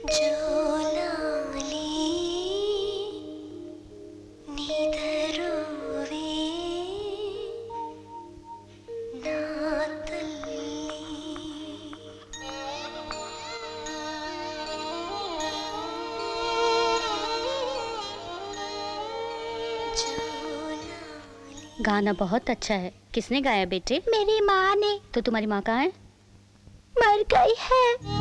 गाना बहुत अच्छा है। किसने गाया बेटे? मेरी माँ ने। तो तुम्हारी माँ कहाँ है? मर गई है।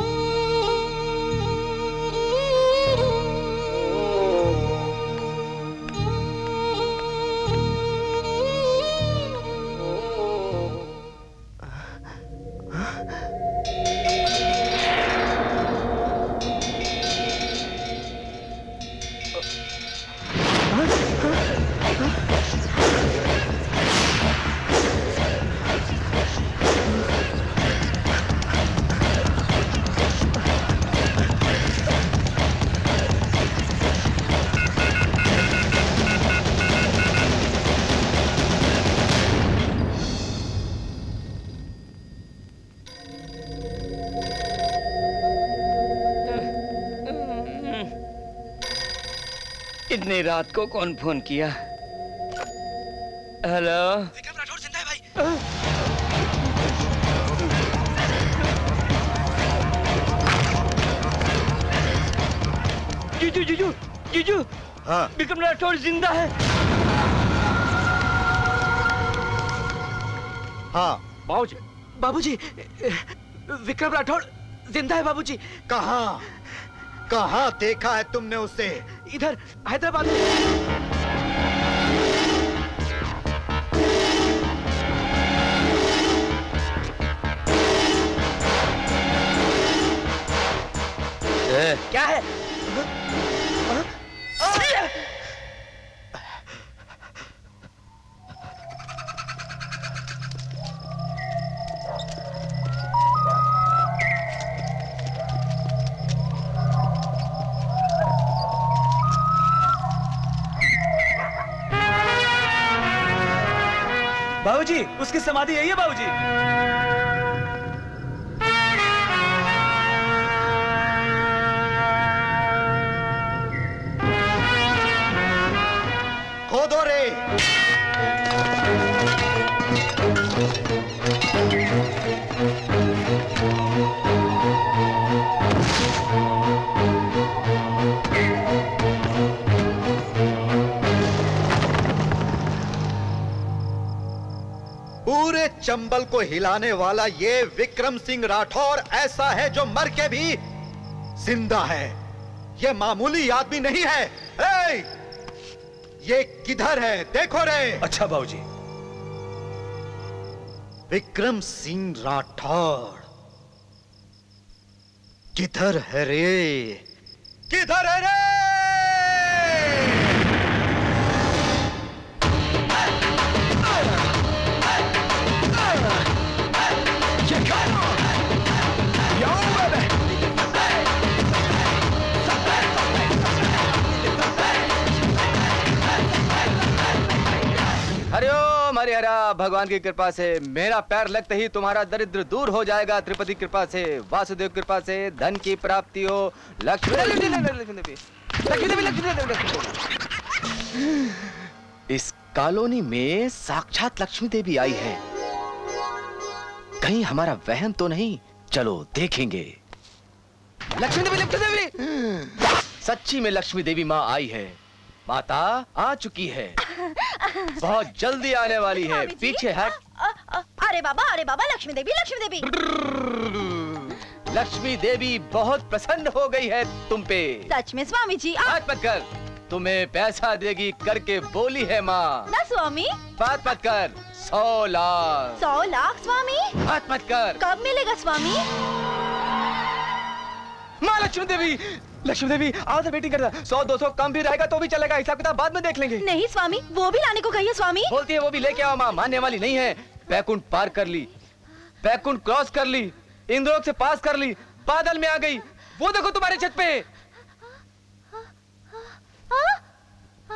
इतनी रात को कौन फोन किया? हेलो, विक्रम राठौड़ जिंदा है भाई। जीजू जीजू जीजू, हाँ विक्रम राठौड़ जिंदा है। हाँ बाबूजी, बाबूजी, विक्रम राठौड़ जिंदा है बाबूजी। कहाँ कहाँ देखा है तुमने उसे? इधर हैदराबाद में। क्या है? बाबूजी, उसकी समाधि यही है बाबूजी। खोदो रे। पूरे चंबल को हिलाने वाला ये विक्रम सिंह राठौर ऐसा है जो मर के भी जिंदा है। ये मामूली आदमी नहीं है। ए, ये किधर है? देखो रे। अच्छा बाबूजी। विक्रम सिंह राठौर किधर है रे? किधर है रे? हरिओम हरिहरा। भगवान की कृपा से मेरा पैर लगते ही तुम्हारा दरिद्र दूर हो जाएगा। त्रिपति कृपा से, वासुदेव कृपा से धन की प्राप्ति हो। लक्ष्मी इस कॉलोनी में साक्षात लक्ष्मी देवी आई है। कहीं हमारा वहम तो नहीं? चलो देखेंगे। लक्ष्मी देवी सच्ची में लक्ष्मी देवी माँ आई है। माता आ चुकी है, बहुत जल्दी आने वाली है। पीछे हट। अरे बाबा, लक्ष्मी देवी। लक्ष्मी देवी बहुत प्रसन्न हो गई है तुम पे। सच में स्वामी जी? बात मत कर, तुम्हें पैसा देगी करके बोली है माँ। ना स्वामी। बात मत कर। 100 लाख। 100 लाख स्वामी? बात मत कर। कब मिलेगा स्वामी? माँ लक्ष्मी देवी आधा वेटिंग करता। 100-200 कम भी रहेगा तो भी चलेगा, हिसाब किताब बाद में देख लेंगे। नहीं स्वामी, वो भी लाने को कहिए स्वामी। बोलती है वो भी लेके आओ। माँ मानने वाली नहीं है। बैकुंठ पार कर ली, बैकुंठ क्रॉस कर ली, इंद्रोक से पास कर ली, बादल में आ गई। वो देखो तुम्हारे छत पे।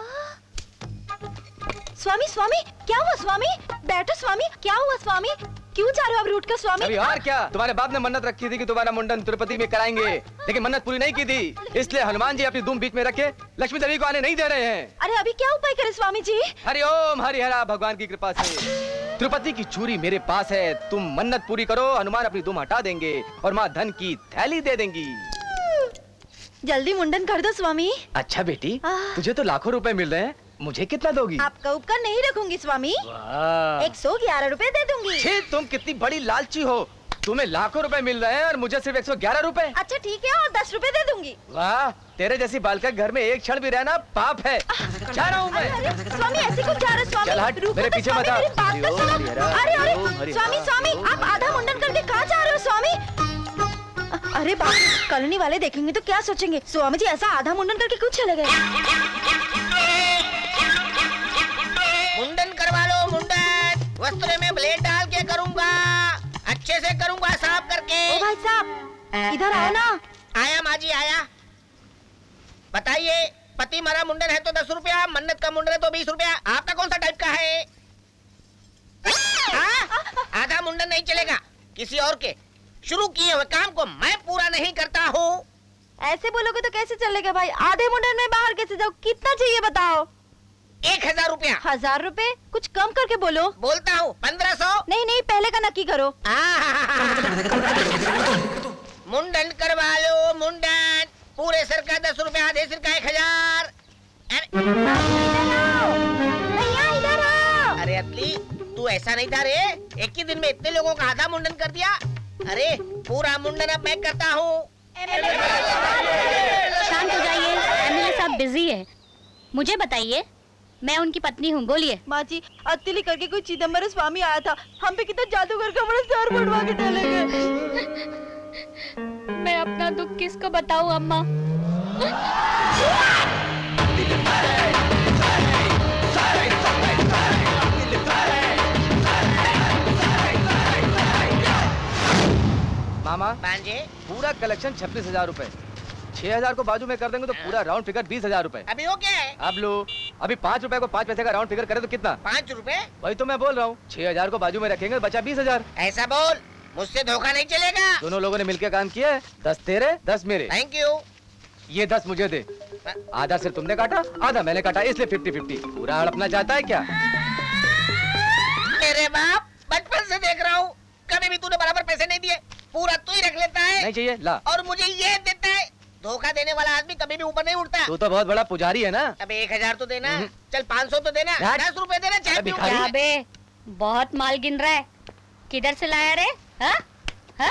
स्वामी क्या हुआ स्वामी? बैठो स्वामी। क्या हुआ स्वामी? क्यों जा रहे हो अब रूट का स्वामी? अभी और क्या, तुम्हारे बाप ने मन्नत रखी थी कि तुम्हारा मुंडन तिरुपति में कराएंगे, लेकिन मन्नत पूरी नहीं की थी, इसलिए हनुमान जी अपनी धूम बीच में रखे लक्ष्मी देवी को आने नहीं दे रहे हैं। अरे अभी क्या उपाय करे स्वामी जी? हरिओम हरिहरा, भगवान की कृपा से तिरुपति की चूरी मेरे पास है, तुम मन्नत पूरी करो, हनुमान अपनी धूम हटा देंगे और माँ धन की थैली दे देंगी। जल्दी मुंडन कर दो स्वामी। अच्छा बेटी, तुझे तो लाखों रुपए मिल रहे हैं, मुझे कितना दोगी? आपका उपकार नहीं रखूंगी स्वामी, 111 रुपए दे दूंगी। छी, तुम कितनी बड़ी लालची हो, तुम्हें लाखों रुपए मिल रहे हैं और मुझे सिर्फ 111 रुपए। अच्छा ठीक है, और 10 रुपए दे दूंगी। वाह, तेरे जैसी बालिका घर में एक क्षण भी रहना पाप है। जा रहा हूँ मैं। स्वामी ऐसे क्यों जा रहे स्वामी? चल हट, मेरे पीछे मत आ। अरे स्वामी आप आधा मुंडन करके कहाँ जा रहे हो स्वामी? अरे बाप, कॉलोनी वाले देखेंगे तो क्या सोचेंगे? स्वामी जी ऐसा आधा मुंडन करके क्यों चले गए? मुंडन करवा लो, मुंडन वस्त्र में ब्लेड डाल के करूँगा, अच्छे से करूँगा, साफ करके। ओ भाई साहब इधर आओ ना। आया माँ जी आया। बताइए, पति मरा मुंडन है तो 10 रुपया, मन्नत का मुंडन है तो 20 रुपया, आपका कौन सा टाइप का है? आधा मुंडन नहीं चलेगा, किसी और के शुरू किए हुए काम को मैं पूरा नहीं करता हूँ। ऐसे बोलोगे तो कैसे चलेगा भाई? आधे मुंडन में बाहर कैसे जाओ? कितना चाहिए बताओ? 1000 रुपया। 1000 रुपए? कुछ कम करके बोलो। बोलता हूँ 1500। नहीं पहले का नक्की करो। मुंडन करवा लो, मुंडन पूरे सिर का 10 रुपया, आधे सिर का 1000। इधर आओ। अरे अतली, तू ऐसा नहीं था रे, एक ही दिन में इतने लोगों का आधा मुंडन कर दिया। अरे पूरा मुंडन अब मैं करता हूँ। शांत हो जाइए, एमएलए साहब बिजी है। मुझे बताइए, मैं उनकी पत्नी हूँ, बोलिए। माँ जी, अतिली करके कोई चिदम्बरम स्वामी आया था, हम पे कितना जादू करके हमारे सर मुड़वा के चले गए। मैं अपना दुख किसको बताऊँ अम्मा? मामा बांजे, पूरा कलेक्शन 26,000 रुपए, 6,000 को बाजू में कर देंगे तो पूरा राउंड फिगर 20,000 रुपए। अभी हो क्या है? अब लो, अभी 5 रुपए को 5 पैसे का राउंड फिगर करे तो कितना? 5 रुपए? वही तो मैं बोल रहा हूँ, 6,000 को बाजू में रखेंगे बचा 20,000। ऐसा बोल, मुझसे धोखा नहीं चलेगा। दोनों लोगों ने मिलकर काम किया है, 10 तेरे 10 मेरे। Thank you. ये 10 मुझे दे, आधा सिर तुमने काटा, आधा मैंने काटा, इसलिए 50-50। पूरा हड़पना चाहता है क्या? मेरे बाप, बचपन से देख रहा हूँ, कभी भी तूने बराबर पैसे नहीं दिए, पूरा तू ही रख लेता है। नहीं चाहिए, ला। और मुझे ये देता है। धोखा देने वाला आदमी कभी भी ऊपर नहीं उठता। तू तो बहुत बड़ा पुजारी है ना। अब 1000 तो देना, चल 500 तो देना, 10 रुपए देना, चाहे क्यों। क्या बे, बहुत माल गिन रहा है, किधर से लाया रे? हाँ? हाँ?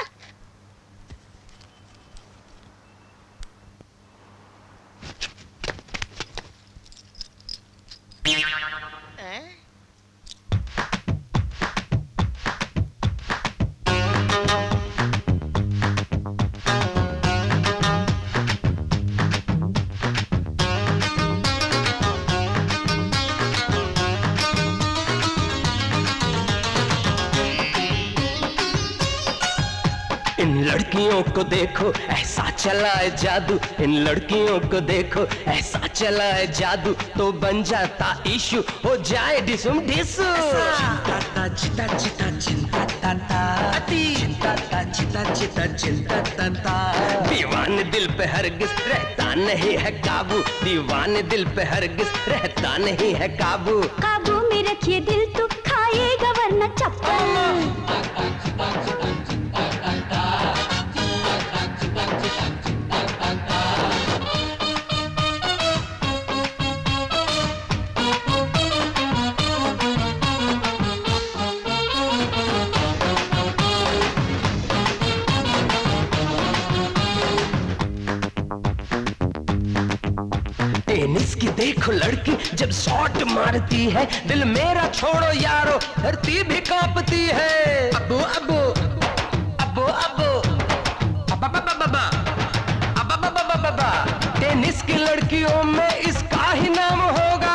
लड़कियों को देखो ऐसा चला है जादू, इन लड़कियों को देखो ऐसा चला है जादू, तो बन जाता इशू, हो जाए डिसुम डिसू। चिंता चिता चिता चिंता ताता, चिंता चिता चिता चिंता ताता। दीवाने दिल पे हरगिज रहता नहीं है काबू, दीवाने दिल पे हरगिज रहता नहीं है काबू। काबू में रखिए दिल, तो खाएगा वरना चप्पल। टेनिस की देखो लड़की जब शॉट मारती है, दिल मेरा छोड़ो यारो धरती भी कांपती है। अबो अबो अबो अबो अबा टेनिस की लड़कियों में इसका ही नाम होगा।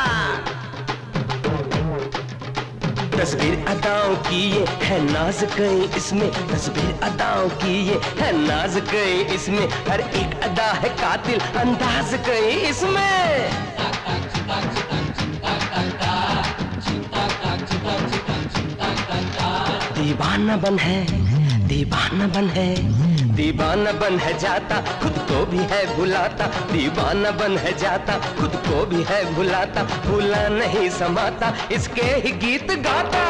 तस्वीर अदाओं की ये है नाज कहीं इसमें, तस्वीर अदाओं की ये है नाज कहीं इसमें, हर एक अदा है कातिल अंदाज कहीं इसमें। दीवाना बन है, दीवाना बन है, दीवाना बन है जाता, खुद को भी है भुलाता, दीवाना बन है जाता, खुद को भी है भुलाता, भूला नहीं समाता, इसके ही गीत गाता।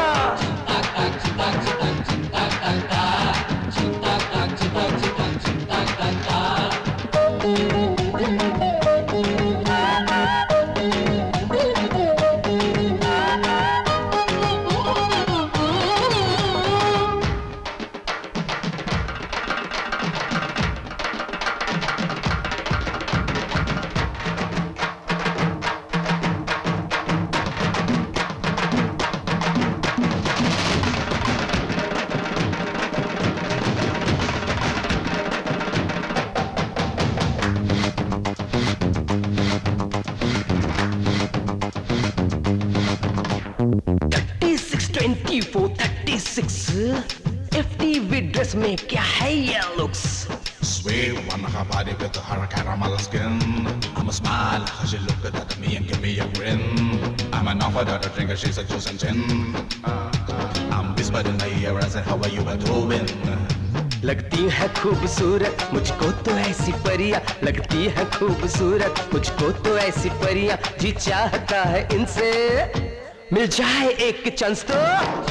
FTV ड्रेस में क्या है ये looks? Sweet one, her body with her caramel skin. I'm a smile, she look at me and give me a grin. I'm an offer that a drinker, she's a juice and gin. I'm whispered in the ear, I said, how are you doing? लगती है खूबसूरत मुझको तो ऐसी परियां, लगती है खूबसूरत मुझको तो ऐसी परियां, जी चाहता है इनसे मिल जाए एक चांस तो।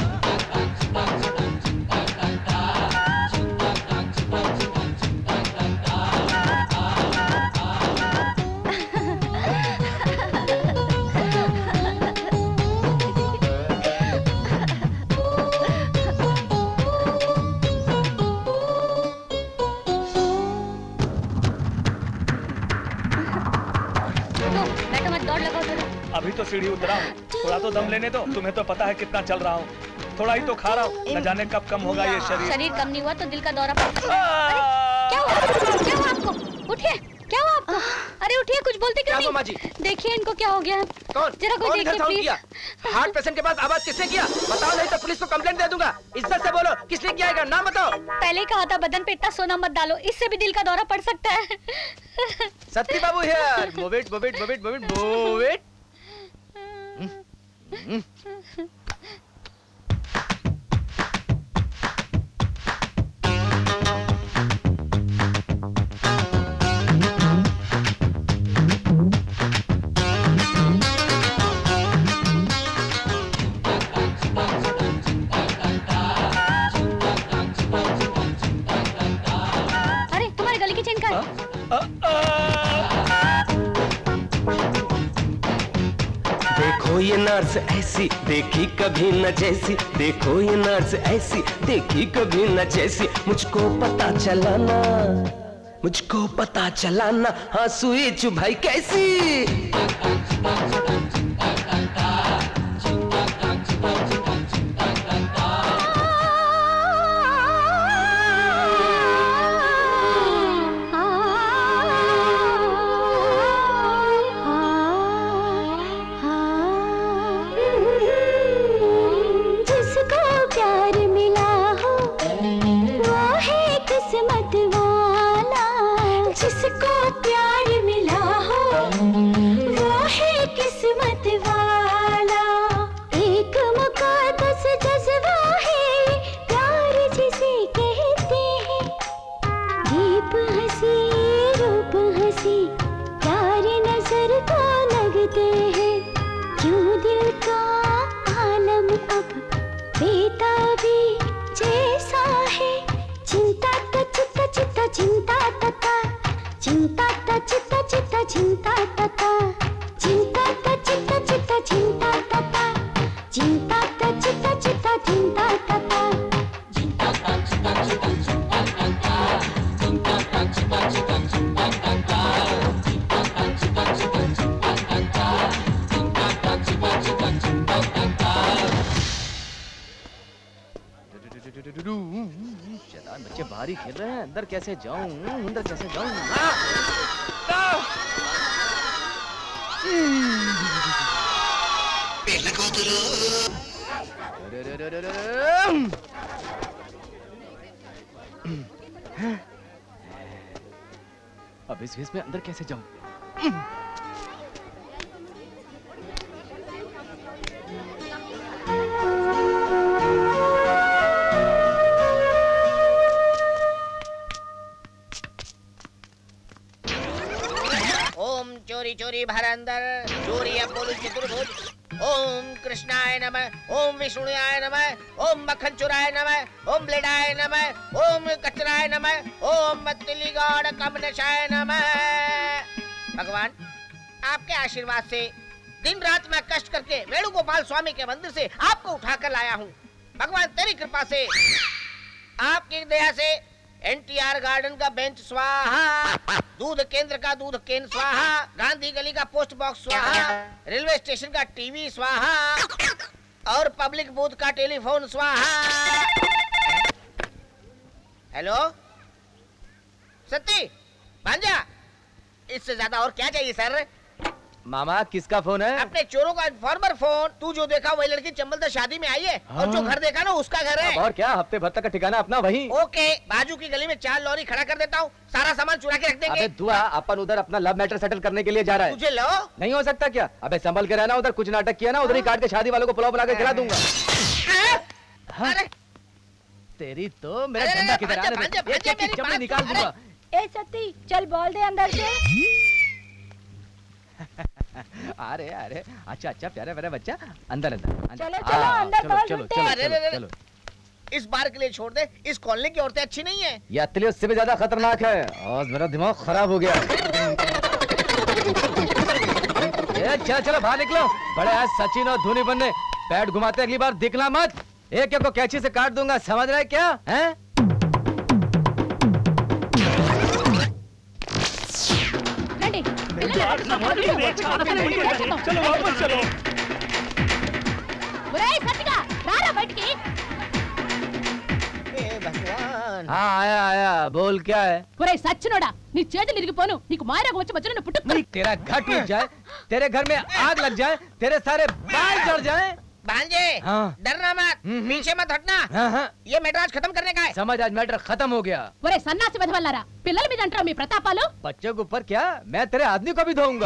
अभी तो सीढ़ी उतरा हूँ, थोड़ा तो दम लेने दो, तुम्हें तो पता है कितना चल रहा हूँ, थोड़ा ही तो खा रहा हूँ, न जाने कब कम होगा ये शरीर। शरीर कम नहीं हुआ तो दिल का दौरा पड़ा। क्या हुआ? क्या हुआ आपको? उठिए, क्या हुआ आपको? अरे उठिए, कुछ बोलते क्यों नहीं? जी? देखिए इनको क्या हो गया? कौन? जरा कोई देखिए प्लीज। हार्ट पेशेंट के पास आवाज किसने किया? बताओ नहीं तो पुलिस को कंप्लेंट दे दूंगा। इज्जत से बोलो, किसने किया है? नाम बताओ। पहले ही कहा था बदन पे इतना सोना मत डालो, इससे भी दिल का दौरा पड़ सकता है। सती बाबू here. Move it, move it, move it, move it, move it. अरे तुम्हारे गले की चेन का है? देखो ये नर्स ऐसी देखी कभी न जैसी, देखो ये नर्स ऐसी देखी कभी न जैसी, मुझको पता चलाना, मुझको पता चलाना, हाँ सुई चुभाई कैसी। बच्चे बाहर ही खेल रहे हैं, अंदर कैसे जाऊं, अंदर कैसे जाऊं? अब इस भेस में अंदर कैसे जाऊं? ओम चोरी चोरी भर अंदर, चोरी अब बोलू चतुर्भुज। ओम कृष्णाय नमः, ओम विष्णुयाय नमः, ओम मक्खन चुराय नमः, ओम ब्लेडाय नमः, ओम कचराय नमः, ओम मत्तिलीगाड़ कमनशाय नमः। भगवान, आपके आशीर्वाद से दिन रात मैं कष्ट करके वेणुगोपाल स्वामी के मंदिर से आपको उठाकर लाया हूँ। भगवान तेरी कृपा से, आपकी दया से NTR गार्डन का बेंच स्वाहा, दूध केंद्र का दूध केन स्वाहा, गांधी गली का पोस्ट बॉक्स स्वाहा, रेलवे स्टेशन का टीवी स्वाहा और पब्लिक बूथ का टेलीफोन स्वाहा। हेलो सत्ती, भांजा, इससे ज्यादा और क्या चाहिए सर? मामा किसका फोन है? अपने चोरों का इन्फॉर्मर फोन। तू जो देखा वही लड़की चंबल से शादी में आई है, और जो घर देखा ना उसका घर है। और क्या, हफ्ते भर तक का ठिकाना अपना वही। ओके, बाजू की गली में 4 लॉरी खड़ा कर देता हूँ, सारा सामान चुरा के रख देंगे। अबे दुआ, अपन उधर अपना लव मैटर सेटल करने के लिए जा रहा है। तुझे लो नहीं हो सकता क्या? अबे संभल के रहना, उधर कुछ नाटक किया ना, उधर ही काट के शादी वालों को पुलाव बना के खिला दूंगा। अरे तेरी तो मेरा झंडा किधर आने दे, एक चमड़ी निकाल दूंगा। ए सती, चल बोल दे अंदर से। अरे अरे, अच्छा अच्छा, प्यारे प्यारे बच्चा, अंदर अंदर चलो चलो अंदर चलो चलो चलो। इस बार के लिए छोड़ दे, इस कॉलोनी की औरतें अच्छी नहीं है। ये अत्तली उससे भी ज्यादा खतरनाक है, और मेरा दिमाग खराब हो गया। चलो चलो बाहर निकलो, बड़े आज सचिन और धोनी बनने। पैड घुमाते अगली बार दिखला मत, एक एक को कैंची से काट दूंगा, समझ रहे क्या? हैं? चलो वापस चलो। हाँ आया आया, बोल क्या है? సచ్చినోడా నీ చేతులు ఇరిగిపోను నీకు మాయరోగం వచ్చి మధ్యలో పుట్టు तेरा घर टूट जाए, तेरे घर में आग लग जाए, तेरे सारे बाल जड़ जाए। भांजे, डरना मत, पीछे मत हटना। ये मैटर आज खत्म करने का है। समझ, आज मैटर खत्म हो गया। ఒరే సన్నాసి వెధవల్లారా పిల్లల మీద అంటారా మీ ప్రతాపాలు? बच्चों के ऊपर क्या, मैं तेरे आदमी को भी धोऊंगा।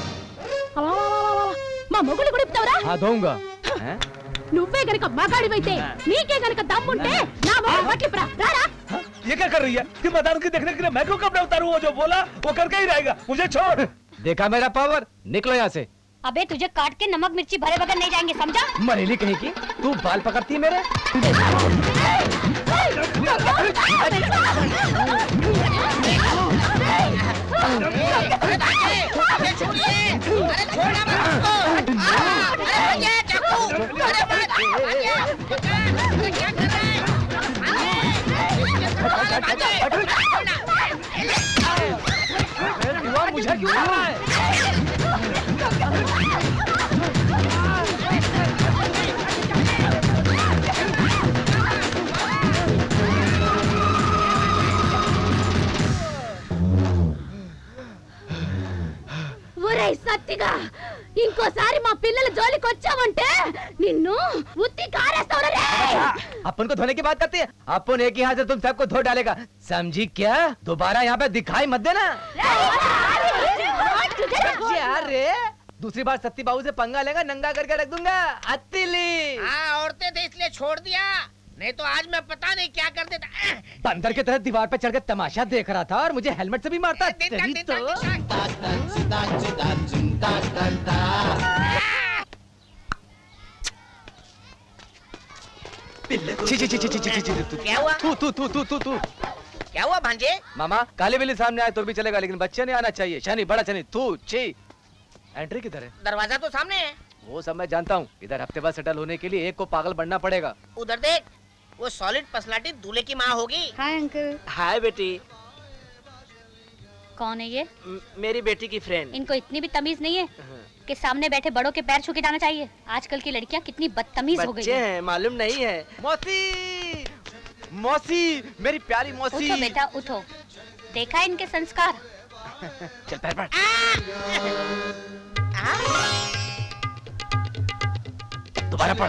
మా మొగుడు కూడా ఇప్పుతావరా? हाँ धोऊंगा। నువ్వే గనుక మగాడివైతే నీకే గనుక దమ్ముంటే నా మొగుడు పట్టిపురా రారా। ये क्या कर रही है? कि मदान की देखने के लिए मैं क्यों कपड़े उतारूं? वो जो बोला वो करके ही रहेगा, मुझे छोड़। देखा मेरा पावर, निकलो यहाँ से। अबे तुझे काट के नमक मिर्ची भरे बगैर नहीं जाएंगे, समझा? मरेली कहीं की, तू बाल पकड़ती है मेरे। मुझे क्यों मार रहा है? సత్తిగా ఇంకోసారి మా పిల్లల జోలికి వచ్చావంటే నిన్ను ఉత్తి కారేస్తావు రే। अपन को धोने की बात करती है, अपन एक ही हाथ से तुम सबको धो डालेगा, समझी क्या? दोबारा यहाँ पे दिखाई मत देना। अरे दूसरी बार सत्ती बाबू से पंगा लेगा, नंगा करके रख दूंगा। अत्तिली, हाँ औरतें थे इसलिए छोड़ दिया, नहीं तो आज मैं पता नहीं क्या कर देता। बंदर की तरह दीवार पे चढ़ के तमाशा देख रहा था और मुझे हेलमेट से भी मारता। तेरी तो क्या हुआ? तू क्या हुआ भांजे? मामा, काली बिल्ली सामने आए तो भी चलेगा, लेकिन बच्चे नहीं आना चाहिए। शनि बड़ा शनि, तू छी। एंट्री किधर है? दरवाजा तो सामने है। वो सब मैं जानता हूँ, इधर हफ्ते बाद सेटल होने के लिए एक को पागल बनना पड़ेगा। उधर देख, वो सॉलिड पर्सनालिटी दूल्हे की माँ होगी। Hi uncle. हाय बेटी। कौन है ये? मेरी बेटी की फ्रेंड। इनको इतनी भी तमीज नहीं है कि सामने बैठे बड़ों के पैर छू के जाना चाहिए। आजकल की लड़कियां कितनी बदतमीज हो गई बच्चे हैं, मालूम नहीं है। मौसी, मौसी, मेरी प्यारी मौसी। उठो बेटा उठो, देखा इनके संस्कार। चल पैर पड़। दोबारा पड़।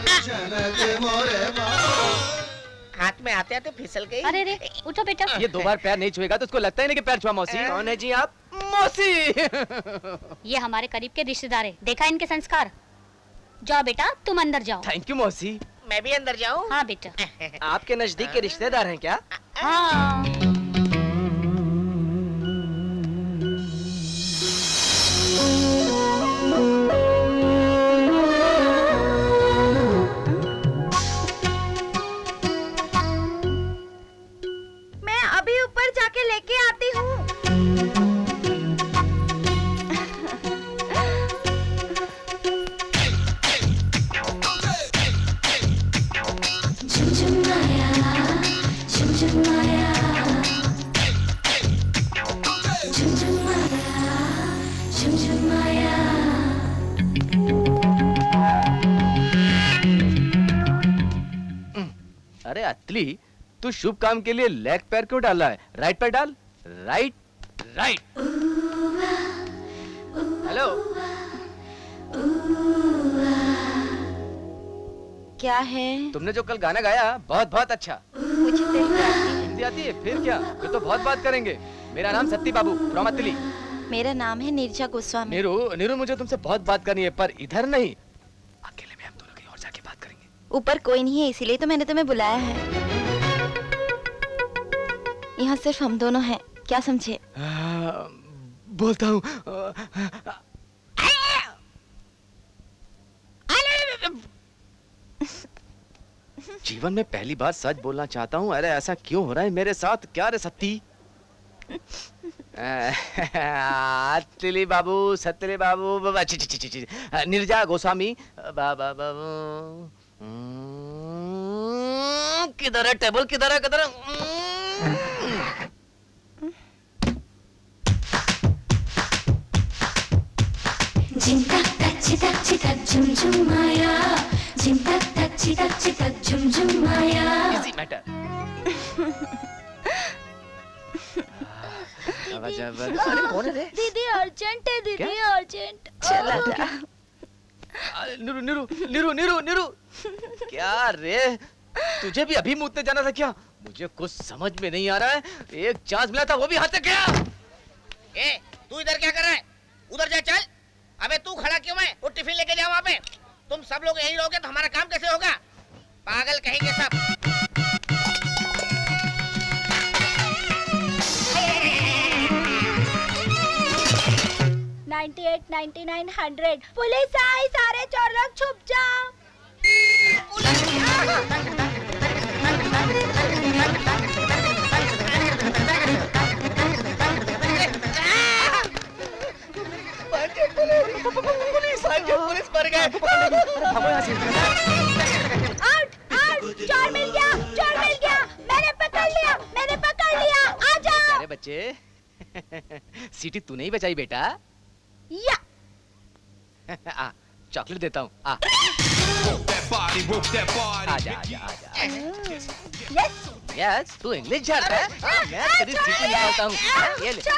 हाथ में आते आते फिसल गई। अरे रे उठो बेटा। ये 2 बार पैर नहीं छुएगा तो उसको लगता ही नहीं कि पैर छुआ। मौसी कौन है जी आप? मौसी। ये हमारे करीब के रिश्तेदार है, देखा इनके संस्कार। जाओ बेटा तुम अंदर जाओ। थैंक यू मौसी। मैं भी अंदर जाऊँ? हाँ बेटा। आपके नजदीक के रिश्तेदार हैं क्या? हाँ। अतली, तू शुभ काम के लिए लेग पैर क्यों डाला है? राइट पैर डाल। Right right. हेलो, क्या है? तुमने जो कल गाना गाया बहुत बहुत अच्छा। मुझे तेलुगु आती है। हिंदी आती है? फिर क्या, फिर तो बहुत बात करेंगे। मेरा नाम सत्ती बाबू फ्रॉम अतली। मेरा नाम है नीरजा गोस्वामी। नीरू, मुझे तुमसे बहुत बात करनी है, पर इधर नहीं, अकेले में हम दोनों कहीं और जाके बात करेंगे। ऊपर कोई नहीं है, इसीलिए तो मैंने तुम्हें बुलाया है। यहाँ सिर्फ हम दोनों हैं, क्या समझे? बोलता हूँ। जीवन में पहली बार सच बोलना चाहता हूँ। अरे ऐसा क्यों हो रहा है मेरे साथ? क्या रे सत्ती? अतली बाबू, सतली बाबू, नीरजा गोस्वामी बाबू। किधर है टेबल? किधर है? किधर है? झिंका तक चितक झुम झुम माया, झिंका तक चितक झुम झुम माया। Easy matter. अरे कौन है रे? दीदी अर्जेंट है, दीदी अर्जेंट। चला जा। नीरू, क्या रे? तुझे भी अभी मुझसे जाना था क्या? मुझे कुछ समझ में नहीं आ रहा है। एक चांस मिला था, वो भी हाथ से गया। ए, तू इधर क्या कर रहा है? उधर जा चल। अबे तू खड़ा क्यों है? वो टिफिन लेके जा वहाँ पे। तुम सब लोग यहीं रहोगे तो हमारा काम कैसे होगा? पागल कहेंगे सब। 98, 99, 100। पुलिस आई, सारे चोर लोग छुप जाओ। पुलिस मर गए। आउट, चोर मिल गया। मैंने पकड़ लिया। आ जाओ। अरे बच्चे, सीटी तूने ही बचाई बेटा। या चॉकलेट देता हूँ। आजा। यस, तू इंग्लिश जानता है? मैं तेरी सीटी निकालता हूँ। ये ले।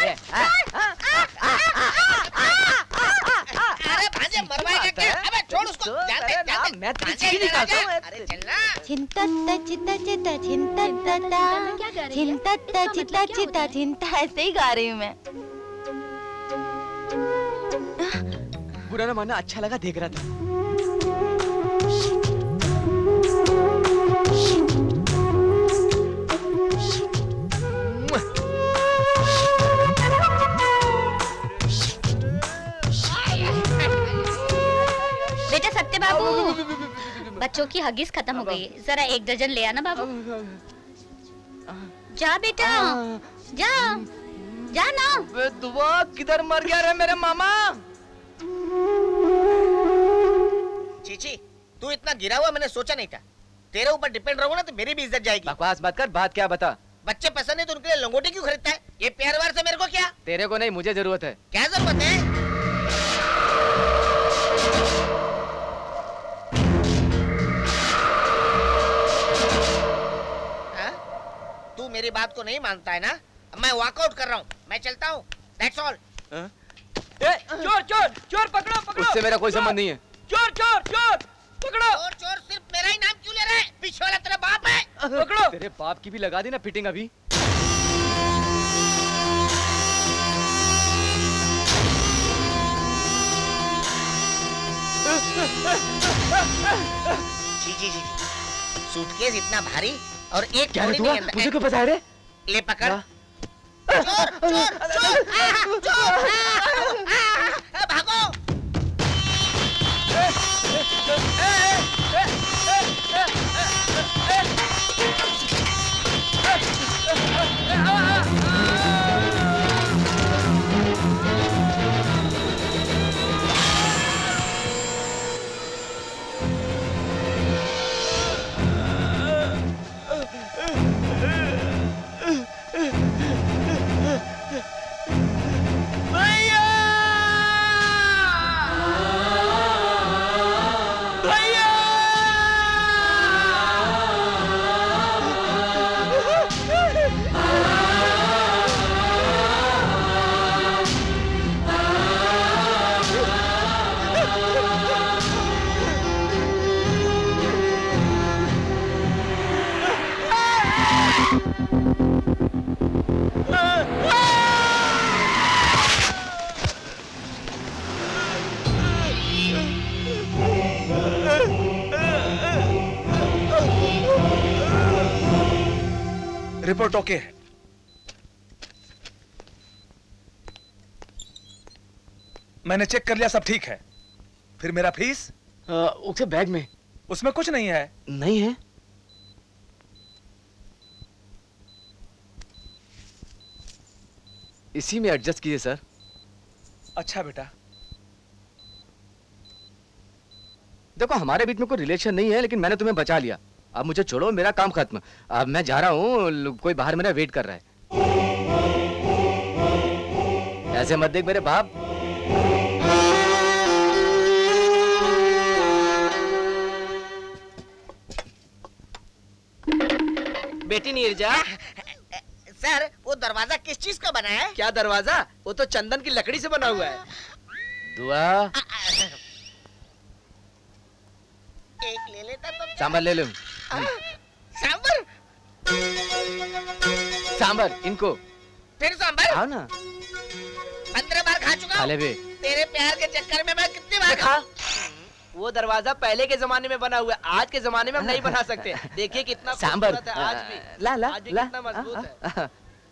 अरे भांजे मरवाएगा क्या? अबे छोड़ उसको। जानते मैं तेरी सीटी निकालता हूँ। अरे चलना। चिंता ऐसे ही गा रही हूँ मैं। बुरा ना मानना, अच्छा लगा, देख रहा था। बेटा सत्य बाबू, बच्चों की हगीज खत्म हो गई है, जरा 1 दर्जन ले आना बाबू। जा बेटा, जा ना। दुआ, किधर मर गया रे मेरे मामा? चीची, तू इतना गिरा हुआ मैंने सोचा नहीं था। तेरे ऊपर डिपेंड रहूंगा ना तो मेरी भी इज्जत जाएगी। बकवास मत कर, बात क्या बता। बच्चे पसंद है तो उनके लिए लंगोटी क्यों खरीदता है? ये प्यार वार से मेरे को क्या? तेरे को नहीं, मुझे जरूरत है। क्या जरूरत है? तू मेरी बात को नहीं मानता है ना? मैं वॉकआउट कर रहा हूँ, मैं चलता हूँ। That's all। चोर पकड़ो। उससे मेरा कोई संबंध नहीं है। चोर पकड़ो। चोर सिर्फ मेरा ही नाम क्यों ले रहा है? पीछे वाला तेरा बाप है। पकड़ो। तेरे बाप की भी लगा दी ना फिटिंग अभी। जी। सूटकेस इतना भारी और एक क्या मुझे क्यों पता है रे? ले पकड़। चोर भागो। भैया रिपोर्ट ओके है। मैंने चेक कर लिया, सब ठीक है। फिर मेरा फीस? उसके बैग में। उसमें कुछ नहीं है। नहीं है? इसी में एडजस्ट कीजिए सर। अच्छा बेटा। देखो हमारे बीच में कोई रिलेशन नहीं है, लेकिन मैंने तुम्हें बचा लिया। अब मुझे छोड़ो, मेरा काम खत्म। अब मैं जा रहा हूँ, कोई बाहर मेरा वेट कर रहा है। ऐसे मत देख मेरे बाप। बेटी नीरजा। सर वो दरवाजा किस चीज का बना है? क्या दरवाजा? वो तो चंदन की लकड़ी से बना हुआ है। दुआ एक ले लेता तो। सांबर ले लो। सांबर? सांबर इनको। फिर सांबर? हाँ ना। 15 बार खा चुका हूँ। तेरे प्यार के चक्कर में मैं कितनी बार खा? वो दरवाजा पहले के जमाने में बना हुआ है, आज के जमाने में हम नहीं बना सकते। देखिए कितना सांबर खूबसूरत है आज भी। ला ला आज भी ला। कितना मजबूत है।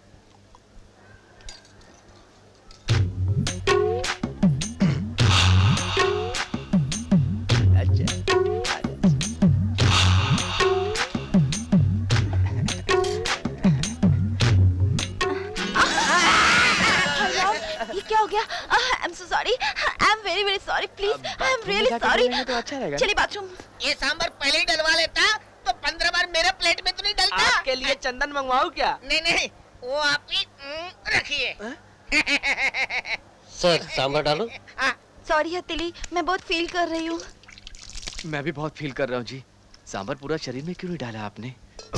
क्या हो गया? I am so sorry, I am very very sorry, please I am really sorry. तो अच्छा रहेगा। चलिए बाथरूम। ये सांबर पहले ही डलवा लेता तो 15 बार मेरे प्लेट में तो नहीं डलता। आपके लिए चंदन मंगवाऊं क्या? नहीं नहीं, वो आप ही रखिए। सर सांबर डालो। सॉरी हथेली, मैं बहुत फील कर रही हूँ। मैं भी बहुत फील कर रहा हूँ जी। सांबर पूरा शरीर में क्यों नहीं डाला आपने?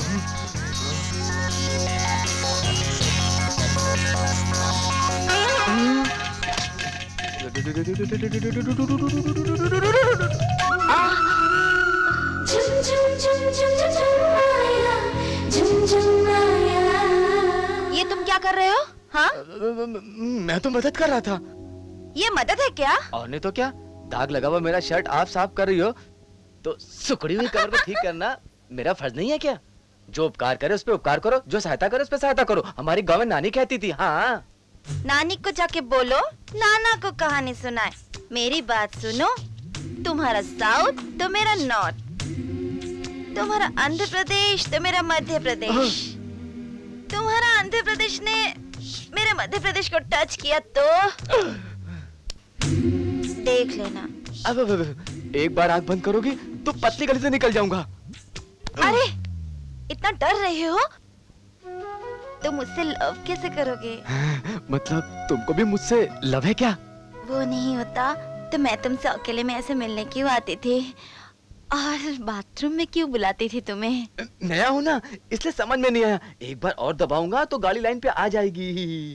ये तुम क्या कर रहे हो? हाँ? मैं तो मदद कर रहा था। ये मदद है क्या? और नहीं तो क्या, दाग लगा हुआ मेरा शर्ट आप साफ कर रही हो तो सुकड़ी हुई कमर को ठीक करना मेरा फर्ज नहीं है क्या? जो उपकार करे उस पे उपकार करो, जो सहायता करे उस पे सहायता करो। हमारी गाँव में नानी कहती थी। हाँ, नानी को जाके बोलो नाना को कहानी सुनाए। मेरी बात सुनो, तुम्हारा साउथ तो मेरा नॉर्थ, तुम्हारा आंध्र प्रदेश तो मेरा मध्य प्रदेश, तुम्हारा आंध्र प्रदेश ने मेरे मध्य प्रदेश को टच किया तो देख लेना। अब एक बार आंख बंद करोगी तो पतली गली से निकल जाऊंगा। अरे इतना डर रहे हो तो मुझसे लव कैसे करोगे? मतलब तुमको भी मुझसे लव है क्या? वो नहीं होता तो मैं तुमसे अकेले में ऐसे मिलने क्यों आती थी और बाथरूम में क्यों बुलाती थी तुम्हें? नया हूँ ना, इसलिए समझ में नहीं आया। एक बार और दबाऊंगा तो गाड़ी लाइन पे आ जाएगी।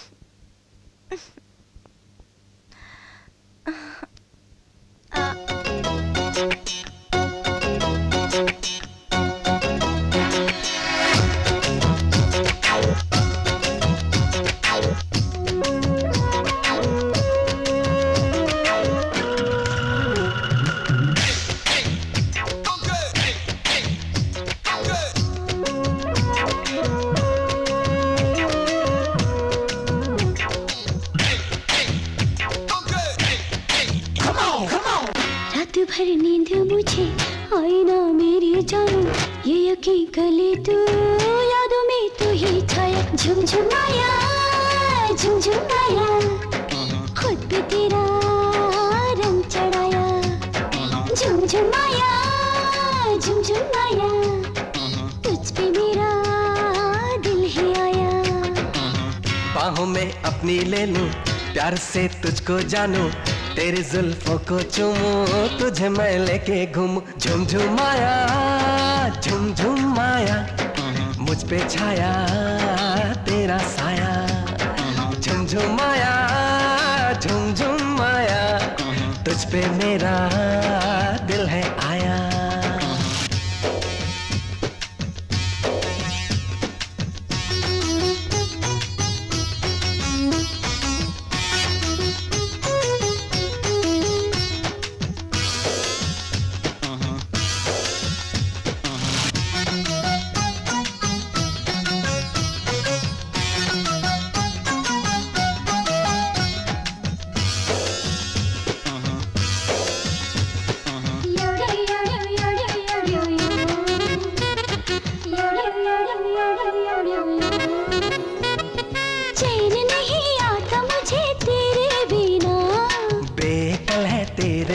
भर नींद मुझे आई ना मेरी जानू, ये यकीन कर ले तू, यादों में तू ही छाया, झुमझुमाया झुमझुमाया, खुद पे तेरा रंग चढ़ाया, झुमझुमाया झुमझुमाया, तुझ पे मेरा दिल ही आया। बाहों में अपनी ले लूं, प्यार से तुझको जानूं, तेरी जुल्फों को चूमूं, तुझे मैं लेके घूमूं, झुमझुमाया झुमझुमाया, मुझ पे छाया तेरा साया, झुमझुमाया झुमझुमाया, तुझ पे मेरा दिल है आया।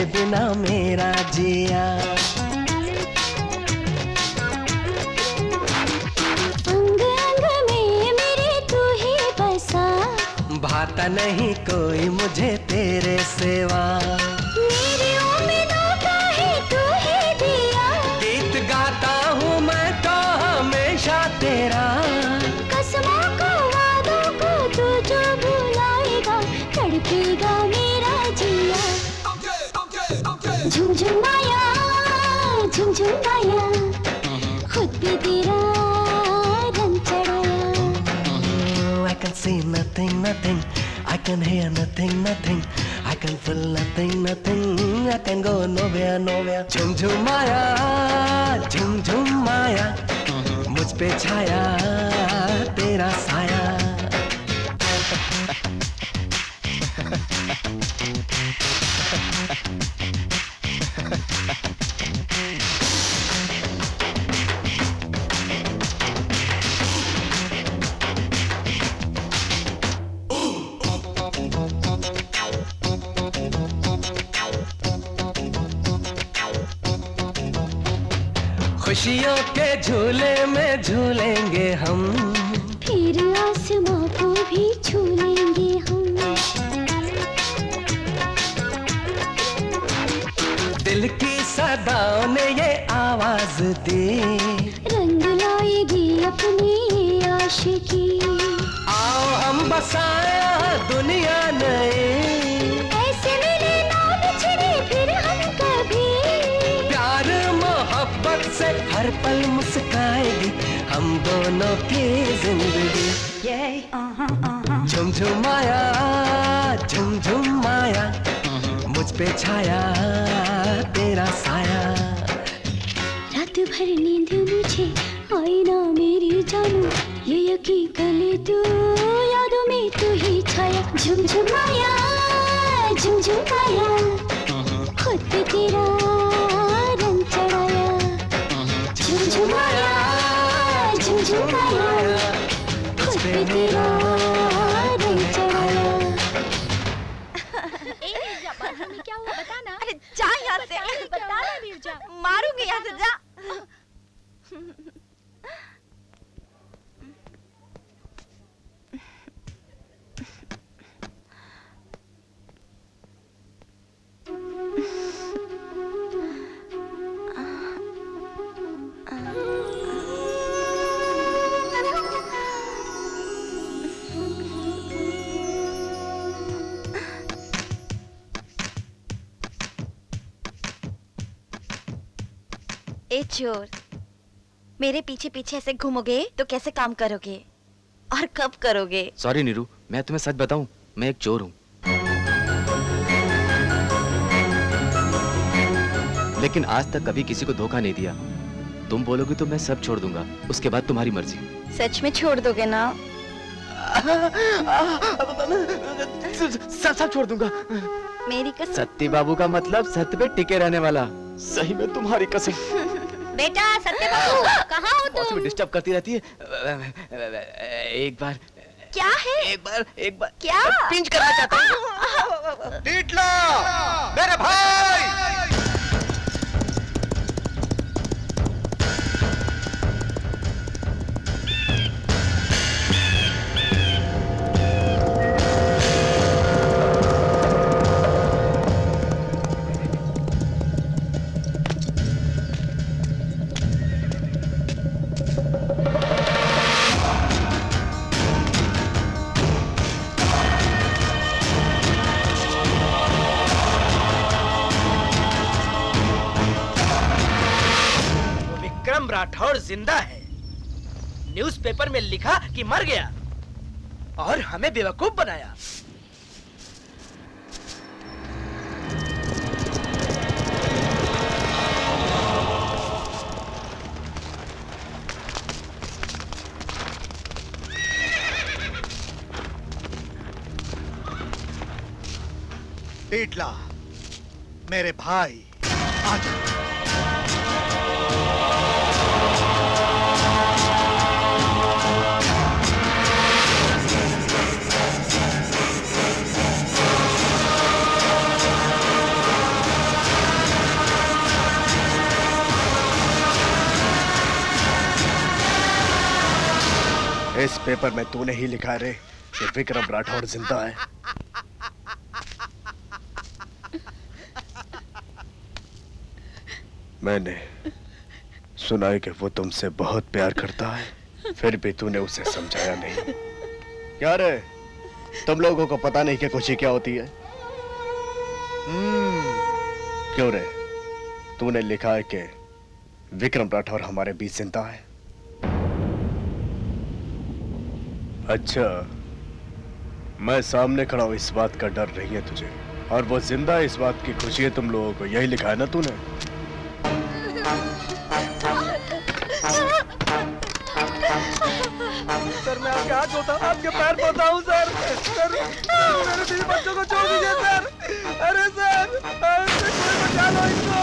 तेरे बिना मेरा जिया। अंग अंग में मेरे तू ही बसा, भाता नहीं कोई मुझे तेरे सिवा। मेरी उम्मीदों का ही तू ही दिया, गीत गाता हूँ मैं तो हमेशा तेरा। कसमों को वादों को तू जो भुलाएगा, तड़पेगा मेरा जिया। झुम झुम माया, झुम झुम माया, खुद पे तेरा रंग चढ़ाया। I can see nothing, nothing. I can hear nothing, nothing. I can feel nothing, nothing. I can go nowhere, nowhere. झुम झुम माया, झुम झुम माया, मुझ पे छाया तेरा साया। खुशियों के झूले में झूलेंगे हम, फिर आसमां को भी छू लेंगे हम। दिल की सदाओं ने ये आवाज दी, रंग लाएगी अपनी आशिकी। आओ हम बसाया दुनिया नए, ऐसे मिले ना बिछड़े फिर हम कभी। प्यार मोहब्बत से हर पल मुस्काएगी हम दोनों की जिंदगी। झुम झुम माया, झुम झुम माया, मुझ पे छाया तेरा साया। रात भर नींद मुझे आई ना मेरी जानू, ये यकीन कर ले तू, यादों में तू ही छाया। झुम झुम माया, झुम झुम माया, खुद पे तेरा रंग चढ़ाया। झुम झुम माया, झुम झुम माया, खुद पे तेरा रंग चढ़ाया। क्या हुआ बता ना। अरे जा यहाँ से, बता ना नीरजा, मारूंगी यहाँ से, जा। ए चोर, मेरे पीछे पीछे ऐसे घूमोगे तो कैसे काम करोगे और कब करोगे? सॉरी नीरू, मैं तुम्हें सच बताऊं, मैं एक चोर हूँ। लेकिन आज तक कभी किसी को धोखा नहीं दिया। तुम बोलोगे तो मैं सब छोड़ दूंगा, उसके बाद तुम्हारी मर्जी। सच में छोड़ दोगे ना? सब छोड़ दूंगा। मेरी कसम। सत्ती बाबू का मतलब सत्य पे टिके रहने वाला। सही में तुम्हारी कसम। बेटा सत्य बाबू, कहाँ हो तुम? डिस्टर्ब करती रहती है। एक बार। क्या है? एक बार क्या? पिंच करना चाहता हूँ। टीटला, मेरे भाई। राठौड़ जिंदा है। न्यूज़पेपर में लिखा कि मर गया और हमें बेवकूफ बनाया। टीटला, मेरे भाई, आजा। पेपर में तूने ही लिखा रे कि विक्रम राठौड़ जिंदा है। मैंने सुना है कि वो तुमसे बहुत प्यार करता है, फिर भी तूने उसे समझाया नहीं। क्या रे, तुम लोगों को पता नहीं कि खुशी क्या होती है? क्यों रे, तूने लिखा है कि विक्रम राठौर हमारे बीच जिंदा है। अच्छा, मैं सामने खड़ा हूं, इस बात का डर नहीं है तुझे, और वो जिंदा है इस बात की खुशी है तुम लोगों को, यही लिखा है ना तूने? सर मैं आपके हाथ धोता हूँ, आपके पैर धोता हूँ सर। सर मेरे 3 बच्चों को छोड़ दीजिए सर। अरे सर, कोई बचा लो इनको।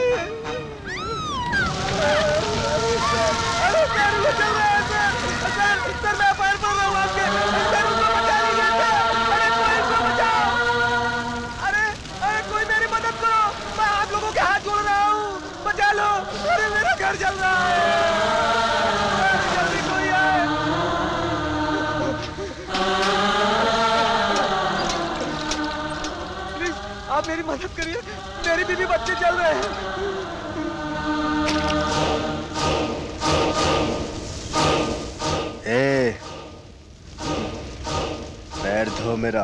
अरे सर वो चल रहा है सर। सर मैं पैर पड़ रहा हूँ आपके। सर उसको बचा लीजिए सर। अरे कोई इसको बचाओ। अरे कोई मेरी मदद करो, मैं आप लोगों के हाथ जोड़ रहा हूँ, बचा लो। अरे मेरा घर जल रहा है। जल्दी कोई आए। प्लीज आप मेरी मदद करिए, मेरी बीवी बच्चे चल रहे हैं। ए, पैर धो मेरा।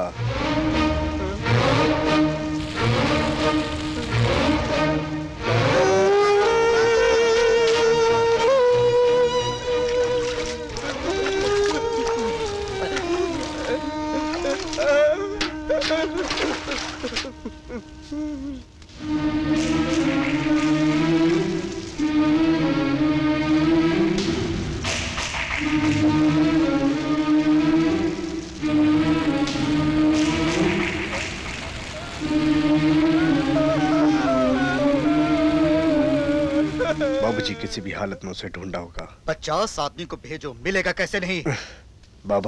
बाबूजी किसी भी हालत में उसे ढूंढा होगा। 50 आदमी को भेजो, मिलेगा कैसे नहीं? बाबा,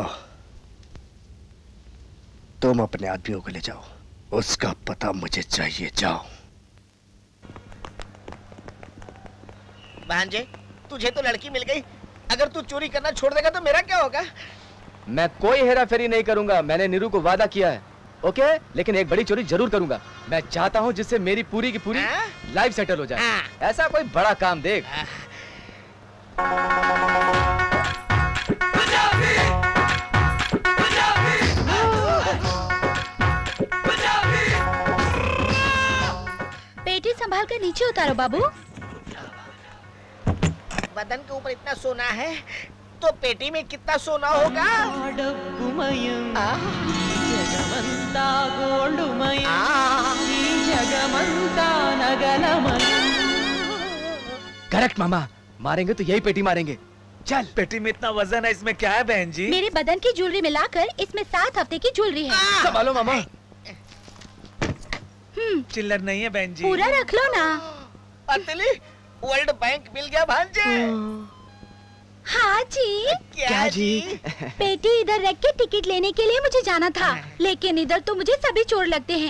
तुम अपने आदमियों को ले जाओ, उसका पता मुझे चाहिए, जाओ। भांजे, तुझे तो लड़की मिल गई, अगर तू चोरी करना छोड़ देगा तो मेरा क्या होगा? मैं कोई हेरा फेरी नहीं करूंगा, मैंने नीरू को वादा किया है, ओके? लेकिन एक बड़ी चोरी जरूर करूंगा। मैं चाहता हूं जिससे मेरी पूरी की पूरी लाइफ सेटल हो जाए। ऐसा कोई बड़ा काम देख। पेटी संभाल कर नीचे उतारो बाबू। बदन के ऊपर इतना सोना है तो पेटी में कितना सोना होगा? करेक्ट मामा, मारेंगे तो यही पेटी मारेंगे। चल। पेटी में इतना वजन है, इसमें क्या है बहन जी? मेरे बदन की ज्वेलरी मिलाकर इसमें 7 हफ्ते की ज्वेलरी है। संभालो मामा। चिल्लर नहीं है बहन जी। पूरा रख लो ना। अतली, वर्ल्ड बैंक मिल गया भांजे। हाँ जी। क्या जी? पेटी इधर रख के टिकट लेने के लिए मुझे जाना था, लेकिन इधर तो मुझे सभी चोर लगते हैं।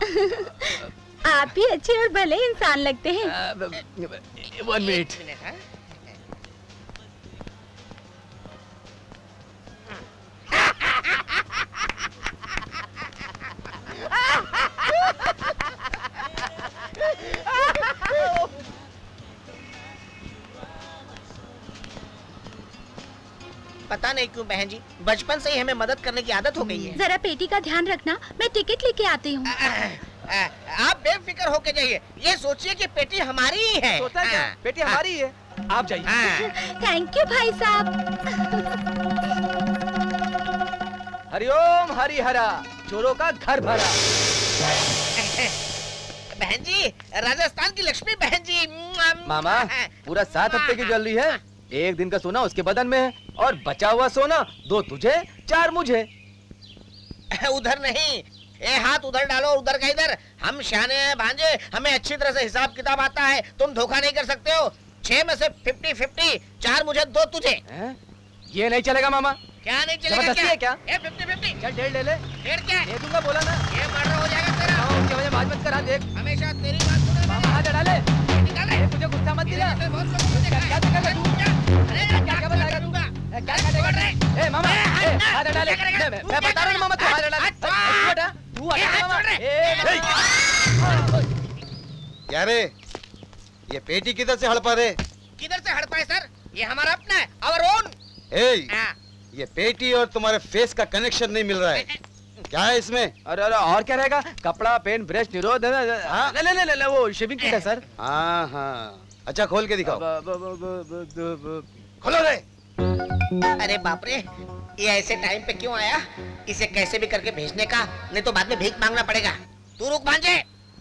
आप भी अच्छे और भले इंसान लगते हैं। 1 मिनट। पता नहीं क्यों बहन जी, बचपन से ही हमें मदद करने की आदत हो गई है। जरा पेटी का ध्यान रखना, मैं टिकट लेके आती हूँ। आप बेफिक्र होके जाइए, ये सोचिए कि पेटी हमारी ही है। सोचा क्या? पेटी हमारी ही है, आप जाइए। थैंक यू भाई साहब। हरिओम हरिहरा, चोरों का घर भरा। बहन जी, राजस्थान की लक्ष्मी बहन जी। मामा, पूरा 7 हफ्ते की ज्वेलरी है, 1 दिन का सोना उसके बदन में है, और बचा हुआ सोना 2 तुझे 4 मुझे। उधर नहीं, ये हाथ उधर डालो, उधर का इधर। हम शाने हैं भांजे, हमें अच्छी तरह से हिसाब किताब आता है, तुम धोखा नहीं कर सकते हो। 6 में से 50-50, 4 मुझे 2 तुझे। ये नहीं चलेगा मामा। क्या नहीं चलेगा? जबरदस्ती है क्या? ये 50-50। चल 1.5 ले ले। 1.5 क्या? दे दूंगा, बोला ना। ये मर्डर हो जाएगा तेरा। उसकी वजह बात मत करा, देख। हमेशा तेरी बात सुने मामा, हाथ डाले। निकाल ले। मुझे गुस्सा मत दिला। बहुत लोगों को देखा है। क्या करेगा तू? अरे क्या बताएगा दूंगा? क्या करेगा? ए मामा, हाथ हटा ले। मैं बता रहा हूँ मामा, तू हाथ हटा ले। तू हटा मामा। क्या रे, ये पेटी किधर से हड़पा रे? किधर से हड़पा है सर? ये हमारा अपना है, our own। ये पेटी और तुम्हारे फेस का कनेक्शन नहीं मिल रहा है, क्या है इसमें? अरे और क्या रहेगा? कपड़ा, पेन, ब्रश, निरोध। ले वो शेविंग किट है सर। हाँ, अच्छा खोल के दिखाओ। खोलो रे। अरे बाप रे, ये ऐसे टाइम पे क्यों आया? इसे कैसे भी करके भेजने का, नहीं तो बाद में भीख मांगना पड़ेगा। तू रुक भांजे।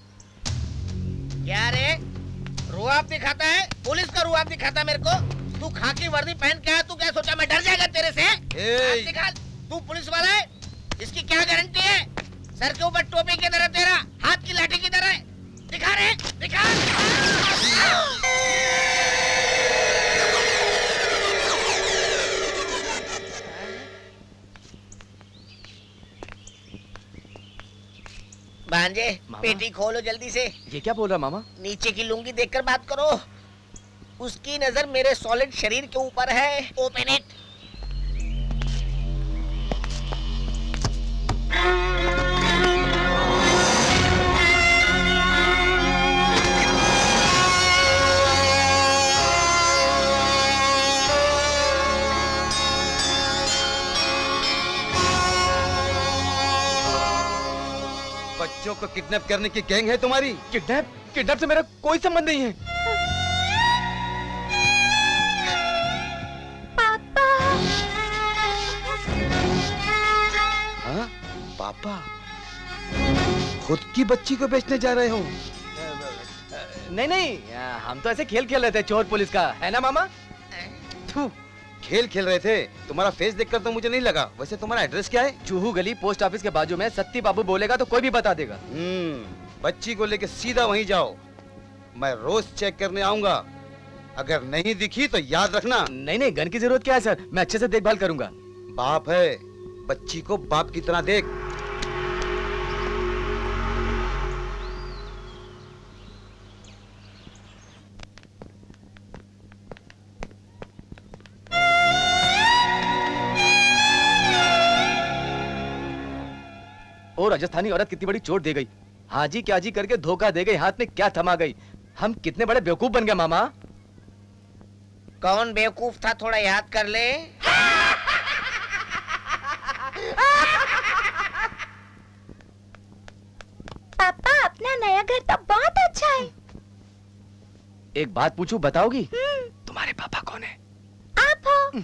क्या रे, रुआब दिखाता है? पुलिस का रुआब दिखाता मेरे को? तू खाकी वर्दी पहन के आया, तू क्या सोचा मैं डर जाएगा तेरे से? दिखा, तू पुलिस वाला है, इसकी क्या गारंटी है? सर के ऊपर टोपी की तरह तेरा, हाथ की लाठी की तरह है। दिखा रे, दिखा। भांजे, पेटी खोलो जल्दी से। ये क्या बोल रहा मामा? नीचे की लुंगी देखकर बात करो। उसकी नजर मेरे सॉलिड शरीर के ऊपर है। Open it. बच्चों को किडनैप करने की गैंग है तुम्हारी? किडनैप से मेरा कोई संबंध नहीं है। पापा। हाँ? पापा खुद की बच्ची को बेचने जा रहे हो? नहीं, हम तो ऐसे खेल खेल रहे थे, चोर पुलिस का, है ना मामा? खेल खेल रहे थे? तुम्हारा फेस देखकर तो मुझे नहीं लगा। वैसे तुम्हारा एड्रेस क्या है? चूहू गली पोस्ट ऑफिस के बाजू में। सत्ती बाबू बोलेगा तो कोई भी बता देगा। बच्ची को लेके सीधा वहीं जाओ, मैं रोज चेक करने आऊंगा। अगर नहीं दिखी तो याद रखना। नहीं, गन की जरूरत क्या है सर, मैं अच्छे से देखभाल करूंगा। बाप है, बच्ची को बाप की तरह देख। और राजस्थानी औरत कितनी बड़ी चोट दे गई। हाँ जी क्या जी करके धोखा दे गई, हाथ में क्या थमा गई। हम कितने बड़े बेवकूफ बन गए मामा। कौन बेवकूफ था थोड़ा याद कर ले। पापा अपना नया घर तो बहुत अच्छा है। एक बात पूछूं, बताओगी? तुम्हारे पापा कौन है? आप हो।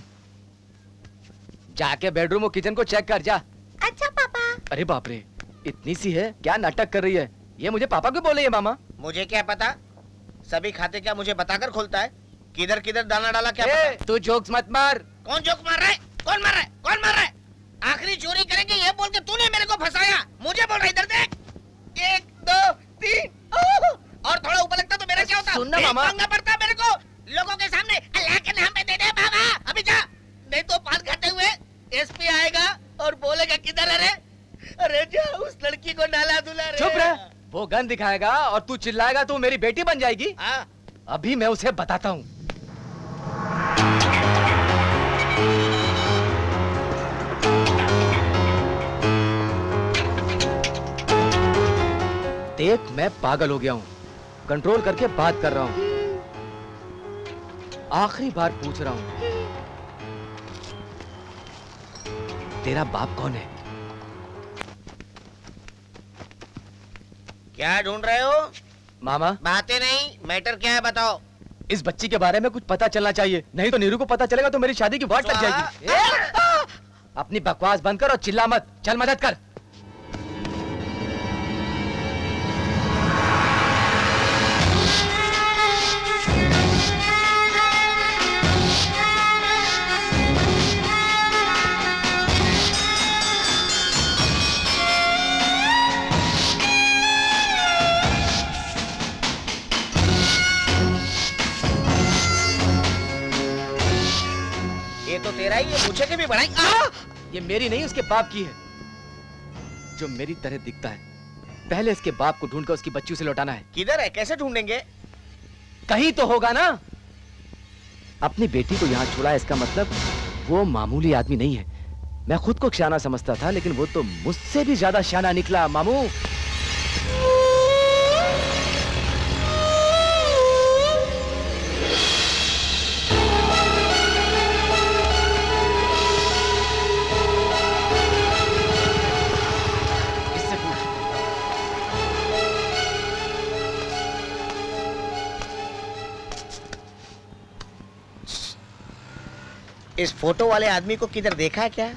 जाके बेडरूम और किचन को चेक कर जा। अच्छा पापा। अरे बाप रे, इतनी सी है, क्या नाटक कर रही है? ये मुझे पापा क्यों बोल रही है मामा? मुझे क्या पता, सभी खाते क्या मुझे बताकर खोलता है? किधर किधर दाना डाला क्या पता? तू जोक्स मत मार। कौन जोक मार रहा है? कौन मार रहा है? कौन मार रहा है? आखिरी चोरी करेंगे ये बोल के तूने मेरे को फंसाया। मुझे बोल रहा है, इधर देख। 1 2 3 और थोड़ा ऊपर लगता तो मेरा क्या होता? सुनना मामा, मांगना पड़ता मेरे को लोगों के सामने। अल्लाह के नाम पे दे दे बाबा, अभी जा, नहीं तो पान खाते हुए एसपी आएगा और बोलेगा किधर है रे? अरे जा उस लड़की को नाला धुला रे। चुप रह, वो गन दिखाएगा और तू चिल्लाएगा तो मेरी बेटी बन जाएगी। अभी मैं उसे बताता हूँ। देख मैं पागल हो गया हूँ, कंट्रोल करके बात कर रहा हूँ। आखिरी बार पूछ रहा हूँ, तेरा बाप कौन है? क्या ढूंढ रहे हो मामा? बातें नहीं, मैटर क्या है बताओ। इस बच्ची के बारे में कुछ पता चलना चाहिए, नहीं तो नीरू को पता चलेगा तो मेरी शादी की वाट लग जाएगी। अपनी बकवास बंद कर और चिल्ला मत, चल मदद कर। ये तो तेरा ही है, मुझे के भी बढ़ाई। ये मेरी नहीं, उसके बाप की है, जो मेरी तरह दिखता है। पहले इसके बाप को ढूंढकर उसकी बच्ची उसे लौटाना है। किधर है, कैसे ढूंढेंगे? कहीं तो होगा ना। अपनी बेटी को यहाँ छुड़ा, इसका मतलब वो मामूली आदमी नहीं है। मैं खुद को शाना समझता था, लेकिन वो तो मुझसे भी ज्यादा शाना निकला मामू। इस फोटो वाले आदमी को किधर देखा है क्या?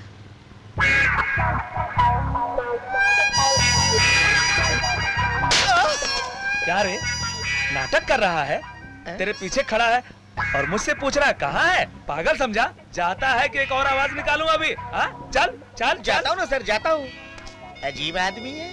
क्या रे, नाटक कर रहा है? तेरे पीछे खड़ा है और मुझसे पूछ रहा है कहाँ है? पागल समझा? जाता है कि एक और आवाज निकालूं अभी? हाँ, चल चल। जाता हूँ ना सर, जाता हूँ। अजीब आदमी है?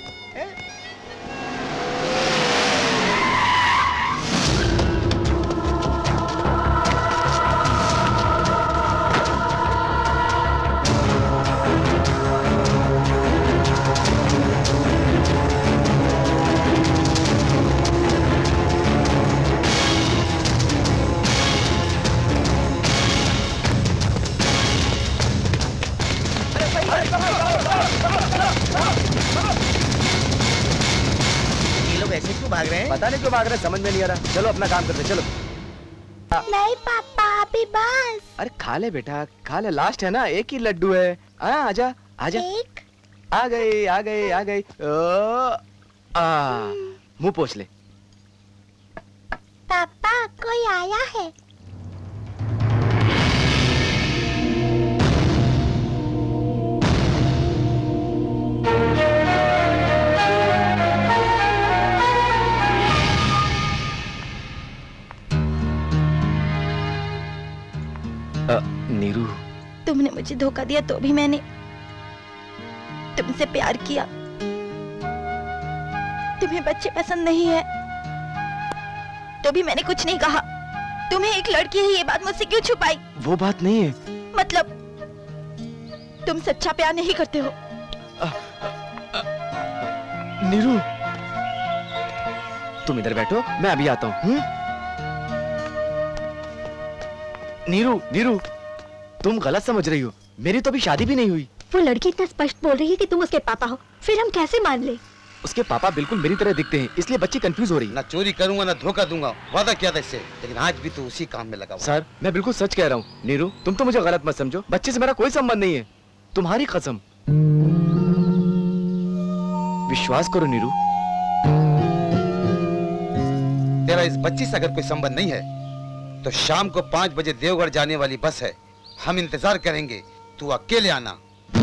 भाग रहे हैं? पता नहीं क्यों भाग रहे हैं, समझ में नहीं आ रहा। चलो अपना काम करते, चलो। नहीं पापा, अभी बस। अरे खा ले बेटा, खा ले, लास्ट है ना, एक ही लड्डू है। आजा आजा। एक? आ गई आ गई आ गई। मुंह पोंछ ले। पापा कोई आया है? नीरू, तुमने मुझे धोखा दिया तो भी मैंने तुमसे प्यार किया। तुम्हें बच्चे पसंद नहीं है तो भी मैंने कुछ नहीं कहा। तुम्हें एक लड़की है ये बात मुझसे क्यों छुपाई? वो बात नहीं है। मतलब तुम सच्चा प्यार नहीं करते हो? नीरू, तुम इधर बैठो, मैं अभी आता हूँ। नीरू नीरू, तुम गलत समझ रही हो, मेरी तो अभी शादी भी नहीं हुई। वो लड़की इतना स्पष्ट बोल रही है कि तुम उसके पापा हो, फिर हम कैसे मान ले? उसके पापा बिल्कुल मेरी तरह दिखते हैं, इसलिए बच्ची कंफ्यूज हो रही है। ना चोरी करूंगा ना धोखा दूंगा, वादा किया था इससे, लेकिन आज भी तो उसी काम में लगा हुआ। सर, मैं बिल्कुल सच कह रहा हूँ। नीरू, तुम तो मुझे गलत मत समझो, बच्चे से मेरा कोई संबंध नहीं है, तुम्हारी कसम। विश्वास करो नीरू। तेरा इस बच्ची से अगर कोई संबंध नहीं है तो शाम को 5 बजे देवगढ़ जाने वाली बस है, हम इंतजार करेंगे, तू अकेले आना।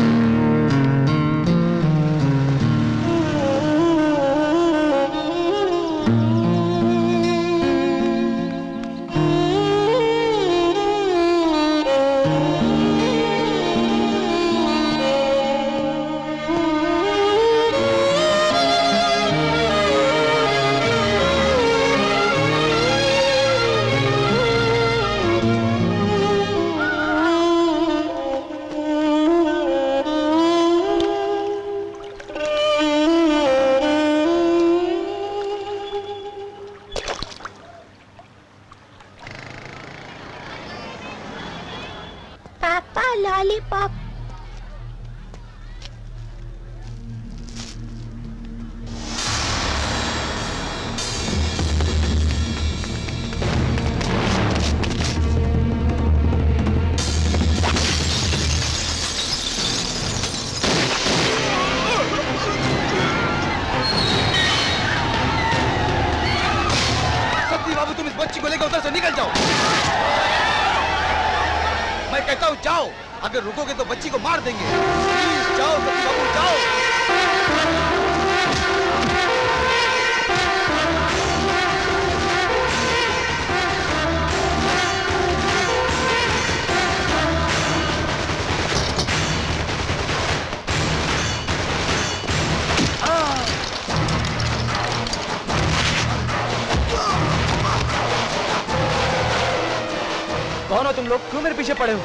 लॉलीपॉप। सती बाबू, तुम इस बच्ची को लेकर उधर से निकल जाओ। मैं कहता हूँ जाओ, अगर रुकोगे तो बच्ची को मार देंगे। प्लीज जाओ सती बाबू, जाओ। कौन हो तुम लोग? क्यों मेरे पीछे पड़े हो?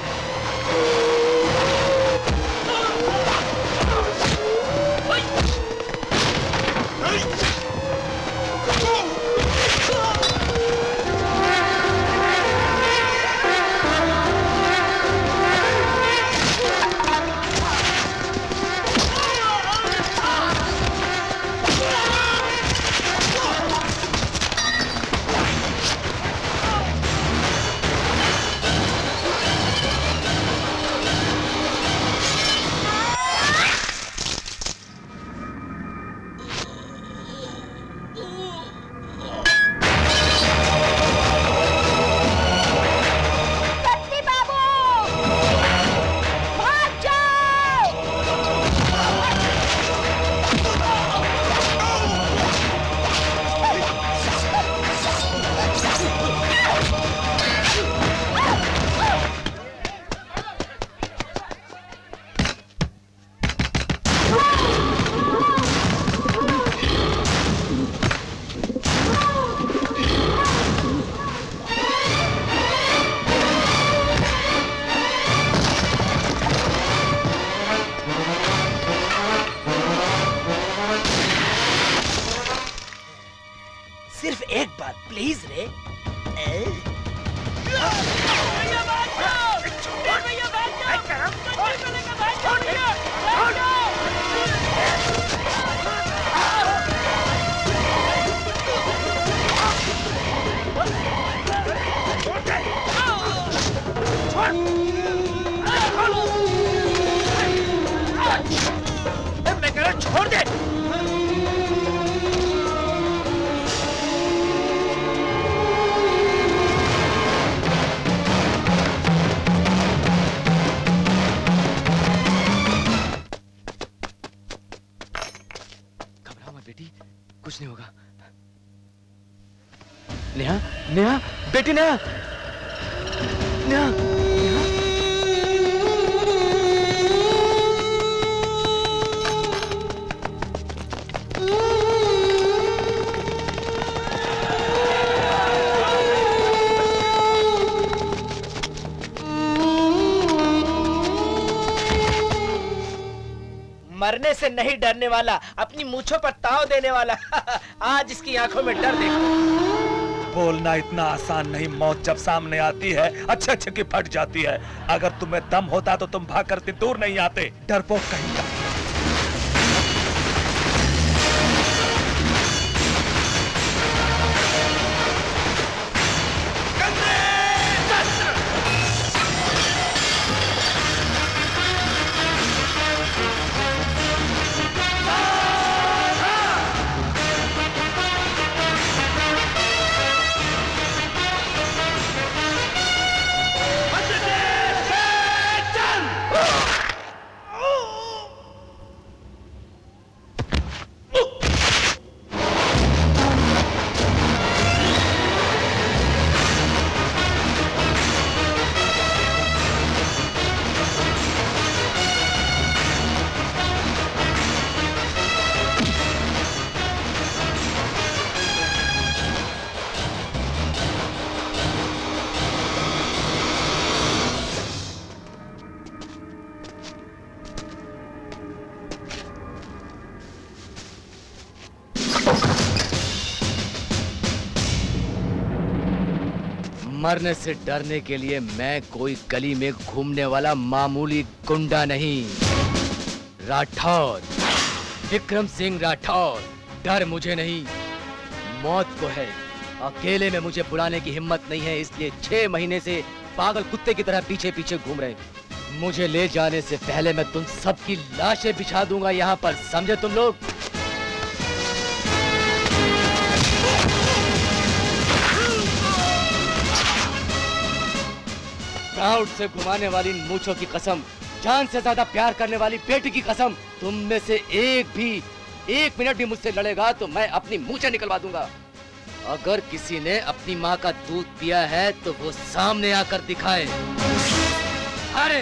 सिर्फ एक बार प्लीज रे। मैं कह रहा छोड़ दे। कुछ नहीं होगा। नेहा, नेहा, बेटी नेहा, नेहा, नेहा। मरने से नहीं डरने वाला, अपनी मूंछों पर ताव देने वाला। आज इसकी आंखों में डर देखो। बोलना इतना आसान नहीं, मौत जब सामने आती है अच्छे अच्छे की फट जाती है। अगर तुम्हें दम होता तो तुम भाग करते दूर नहीं आते, डरपोक कहीं का। मरने से डरने के लिए मैं कोई गली में घूमने वाला मामूली गुंडा नहीं। राठौर, विक्रम सिंह राठौर। डर मुझे नहीं, मौत को है। अकेले में मुझे बुलाने की हिम्मत नहीं है, इसलिए 6 महीने से पागल कुत्ते की तरह पीछे पीछे घूम रहे। मुझे ले जाने से पहले मैं तुम सबकी लाशें बिछा दूंगा यहाँ पर, समझे तुम लोग? प्राउड से घुमाने वाली मूंछों की कसम, जान से ज्यादा प्यार करने वाली बेटी की कसम, तुम में से एक मिनट भी मुझसे लड़ेगा तो मैं अपनी मूंछें निकलवा दूंगा। अगर किसी ने अपनी माँ का दूध पिया है तो वो सामने आकर दिखाए। अरे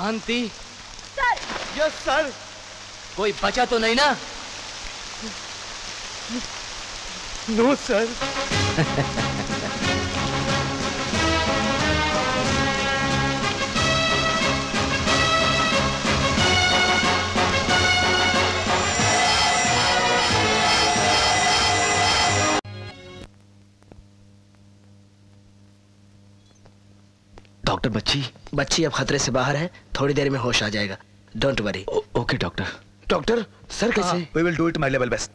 महांती। सर। Yes sir. कोई बचा तो नहीं ना? No sir. डॉक्टर, बच्ची अब खतरे से बाहर है, थोड़ी देर में होश आ जाएगा। Don't worry. Okay doctor. Doctor, sir कैसे? We will do it my level best.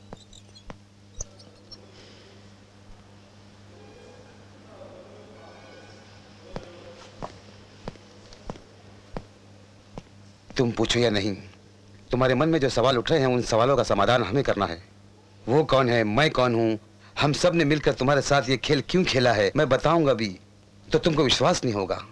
तुम पूछो या नहीं, तुम्हारे मन में जो सवाल उठ रहे हैं उन सवालों का समाधान हमें करना है। वो कौन है, मैं कौन हूं, हम सब ने मिलकर तुम्हारे साथ ये खेल क्यों खेला है, मैं बताऊंगा भी तो तुमको विश्वास नहीं होगा।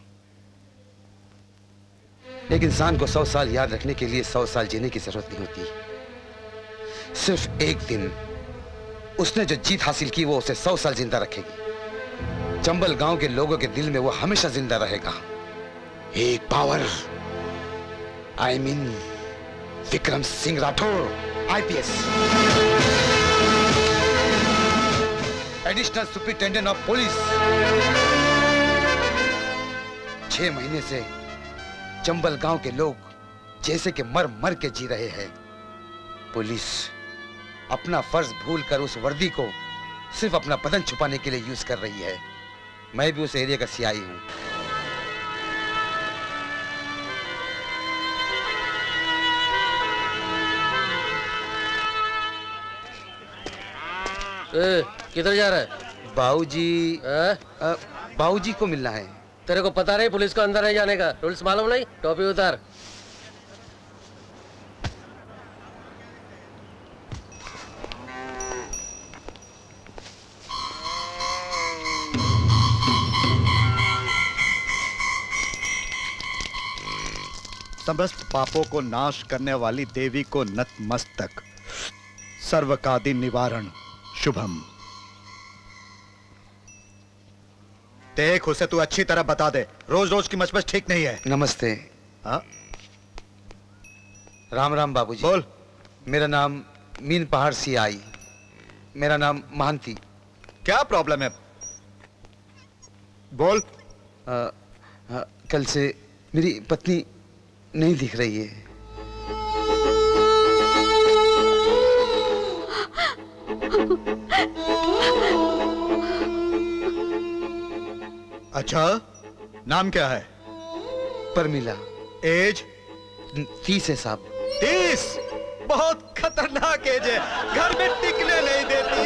एक इंसान को 100 साल याद रखने के लिए 100 साल जीने की जरूरत नहीं होती। सिर्फ एक दिन उसने जो जीत हासिल की वो उसे 100 साल जिंदा रखेगी। चंबल गांव के लोगों के दिल में वो हमेशा जिंदा रहेगा। एक power, I mean Vikram Singh Rathore, IPS, additional superintendent of police. 6 महीने से चंबल गांव के लोग जैसे कि मर मर के जी रहे हैं। पुलिस अपना फर्ज भूलकर उस वर्दी को सिर्फ अपना बदन छुपाने के लिए यूज कर रही है। मैं भी उस एरिया का CI हूं। किधर जा रहा है? बाबूजी को मिलना है। तेरे को पता नहीं पुलिस को अंदर नहीं जाने का? रूल्स मालूम नहीं? टोपी उतार। समस्त पापों को नाश करने वाली देवी को नतमस्तक, सर्वकादि निवारण शुभम। देख, उसे तू अच्छी तरह बता दे, रोज रोज की मचमच ठीक नहीं है। नमस्ते। हाँ? राम राम बाबूजी। बोल। मेरा नाम मीन पहाड़ CI, मेरा नाम महांती। क्या प्रॉब्लम है? बोल। कल से मेरी पत्नी नहीं दिख रही है। अच्छा, नाम क्या है? परमिला। एज? 30 है साहब। 30? बहुत खतरनाक एज है, घर में टिकने नहीं देती।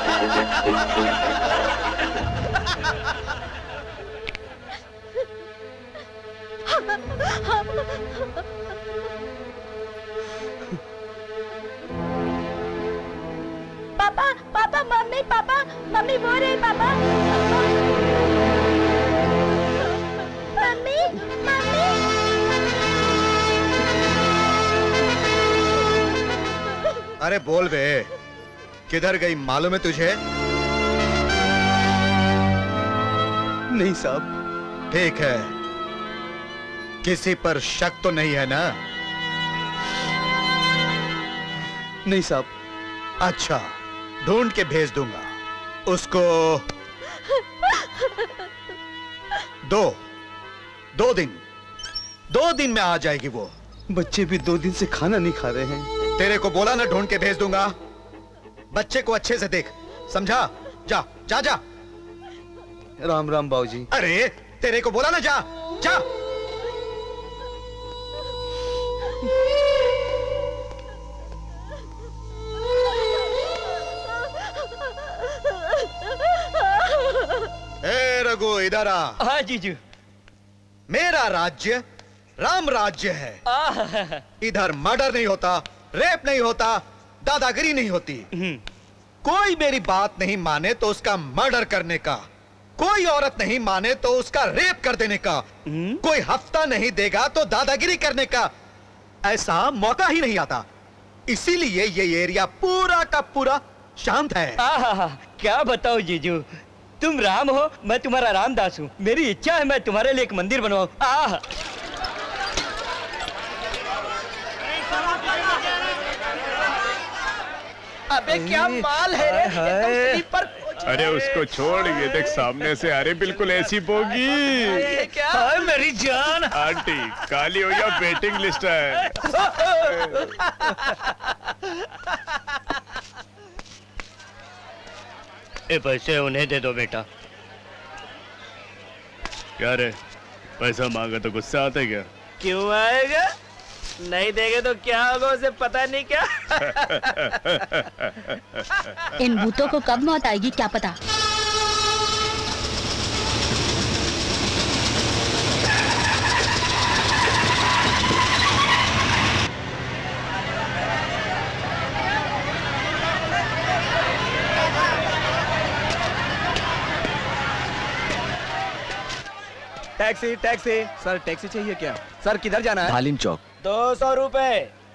पापा, पापा, मम्मी, पापा, मम्मी वो रही पापा। मम्मी, मम्मी। अरे बोल बे, किधर गई मालूम है तुझे? नहीं साहब। ठीक है, किसी पर शक तो नहीं है ना? नहीं साहब। अच्छा, ढूंढ के भेज दूंगा उसको। दो दिन में आ जाएगी वो। बच्चे भी 2 दिन से खाना नहीं खा रहे हैं। तेरे को बोला ना ढूंढ के भेज दूंगा। बच्चे को अच्छे से देख, समझा? जा जा जा। राम राम बाबूजी। अरे तेरे को बोला ना, जा जा। ए रघु, इधर आ। हाँ जीजू। मेरा राज्य राम राज्य है। इधर मर्डर नहीं होता, रेप नहीं होता, दादागिरी नहीं होती। कोई मेरी बात नहीं माने तो उसका मर्डर करने का, कोई औरत नहीं माने तो उसका रेप कर देने का, कोई हफ्ता नहीं देगा तो दादागिरी करने का, ऐसा मौका ही नहीं आता। इसीलिए ये एरिया पूरा का पूरा शांत है। क्या बताओ जीजू, तुम राम हो, मैं तुम्हारा रामदास हूँ। मेरी इच्छा है मैं तुम्हारे लिए एक मंदिर बनवाऊं। अबे क्या माल है रे, एकदम स्लीपर कोच। अरे उसको छोड़, ये देख सामने से आ रही बिल्कुल ऐसी बोगी। ये क्या? मेरी जान। आंटी काली हो या वेटिंग लिस्ट है। ये पैसे उन्हें दे दो बेटा। क्या रे, पैसा मांगा तो गुस्सा आता है क्या? क्यों आएगा? नहीं देंगे तो क्या होगा उसे पता नहीं क्या। इन भूतों को कब मौत आएगी क्या पता। Taxi taxi. सर टैक्सी चाहिए क्या? सर किधर जाना है? धालिम चौक। 200 रुपए।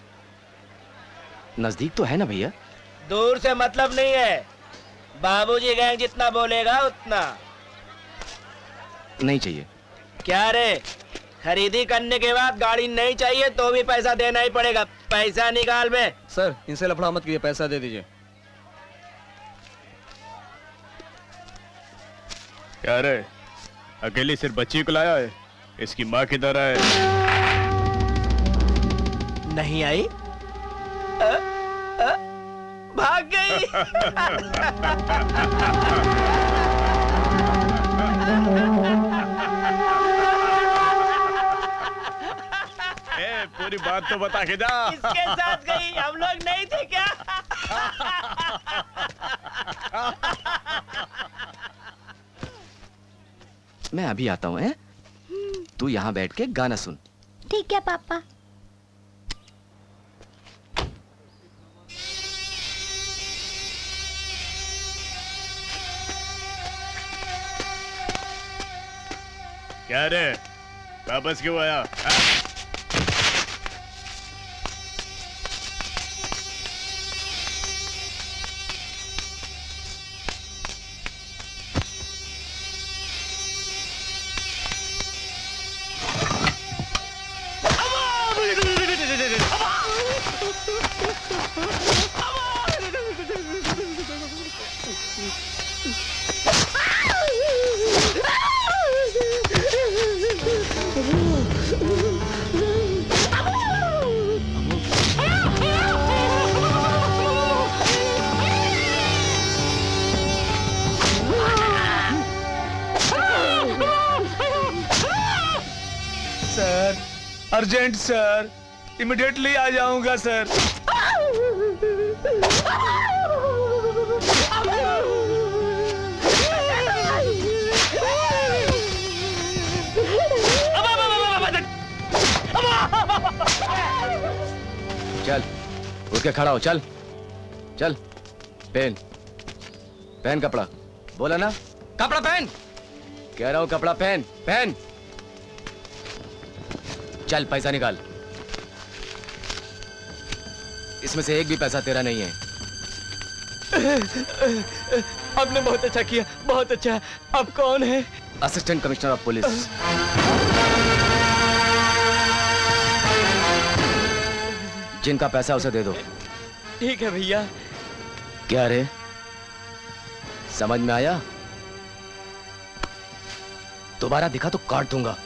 नजदीक तो है ना भैया? दूर से मतलब नहीं है, बाबूजी गैंग जितना बोलेगा उतना। नहीं चाहिए। क्या रे, खरीदी करने के बाद गाड़ी नहीं चाहिए तो भी पैसा देना ही पड़ेगा। पैसा निकाल बे। सर इनसे लफड़ा मत कीजिए, पैसा दे दीजिए। क्या रे, अकेली सिर्फ बच्ची को लाया है? इसकी माँ किधर है? नहीं आई? भाग गई। पूरी बात तो बता के जा। किसके साथ गई? हम लोग नहीं थे क्या? मैं अभी आता हूँ। तू यहाँ बैठ के गाना सुन। ठीक है पापा। क्या रे, वापस क्यों आया? सर अर्जेंट सर, इमीडिएटली आ जाऊंगा सर। चल उठ के खड़ा हो, चल चल। पहन पहन कपड़ा। बोला ना कपड़ा पहन। कह रहा हूं कपड़ा पहन पहन। चल पैसा निकाल। इसमें से एक भी पैसा तेरा नहीं है। आपने बहुत अच्छा किया, बहुत अच्छा। आप कौन है? Assistant commissioner of police. जिनका पैसा उसे दे दो। ठीक है भैया। क्या रे, समझ में आया? दोबारा दिखा तो काट दूंगा।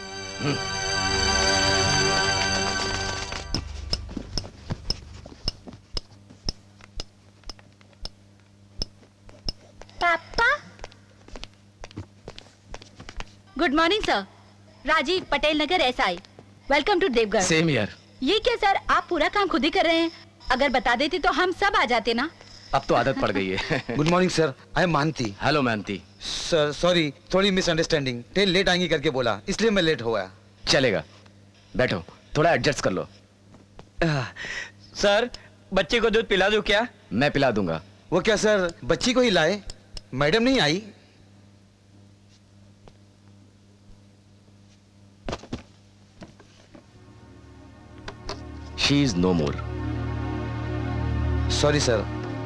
पापा। Good morning sir. Rajiv Patel Nagar SI. Welcome to Devgarh. Same here. ये क्या सर, आप पूरा काम खुद ही कर रहे हैं? अगर बता देते तो हम सब आ जाते ना। अब तो आदत पड़ गई है। Good morning sir, I am Maanti. Hello Maanti. Sir sorry, थोड़ी मिसअंडरस्टैंडिंग। टेल लेट आएंगी करके बोला, इसलिए मैं लेट हो गया। चलेगा, बैठो, थोड़ा एडजस्ट कर लो। सर बच्चे को दूध पिला दूं क्या? मैं पिला दूंगा। वो क्या सर, बच्ची को ही लाए, मैडम नहीं आई? She is no more. Sorry sir.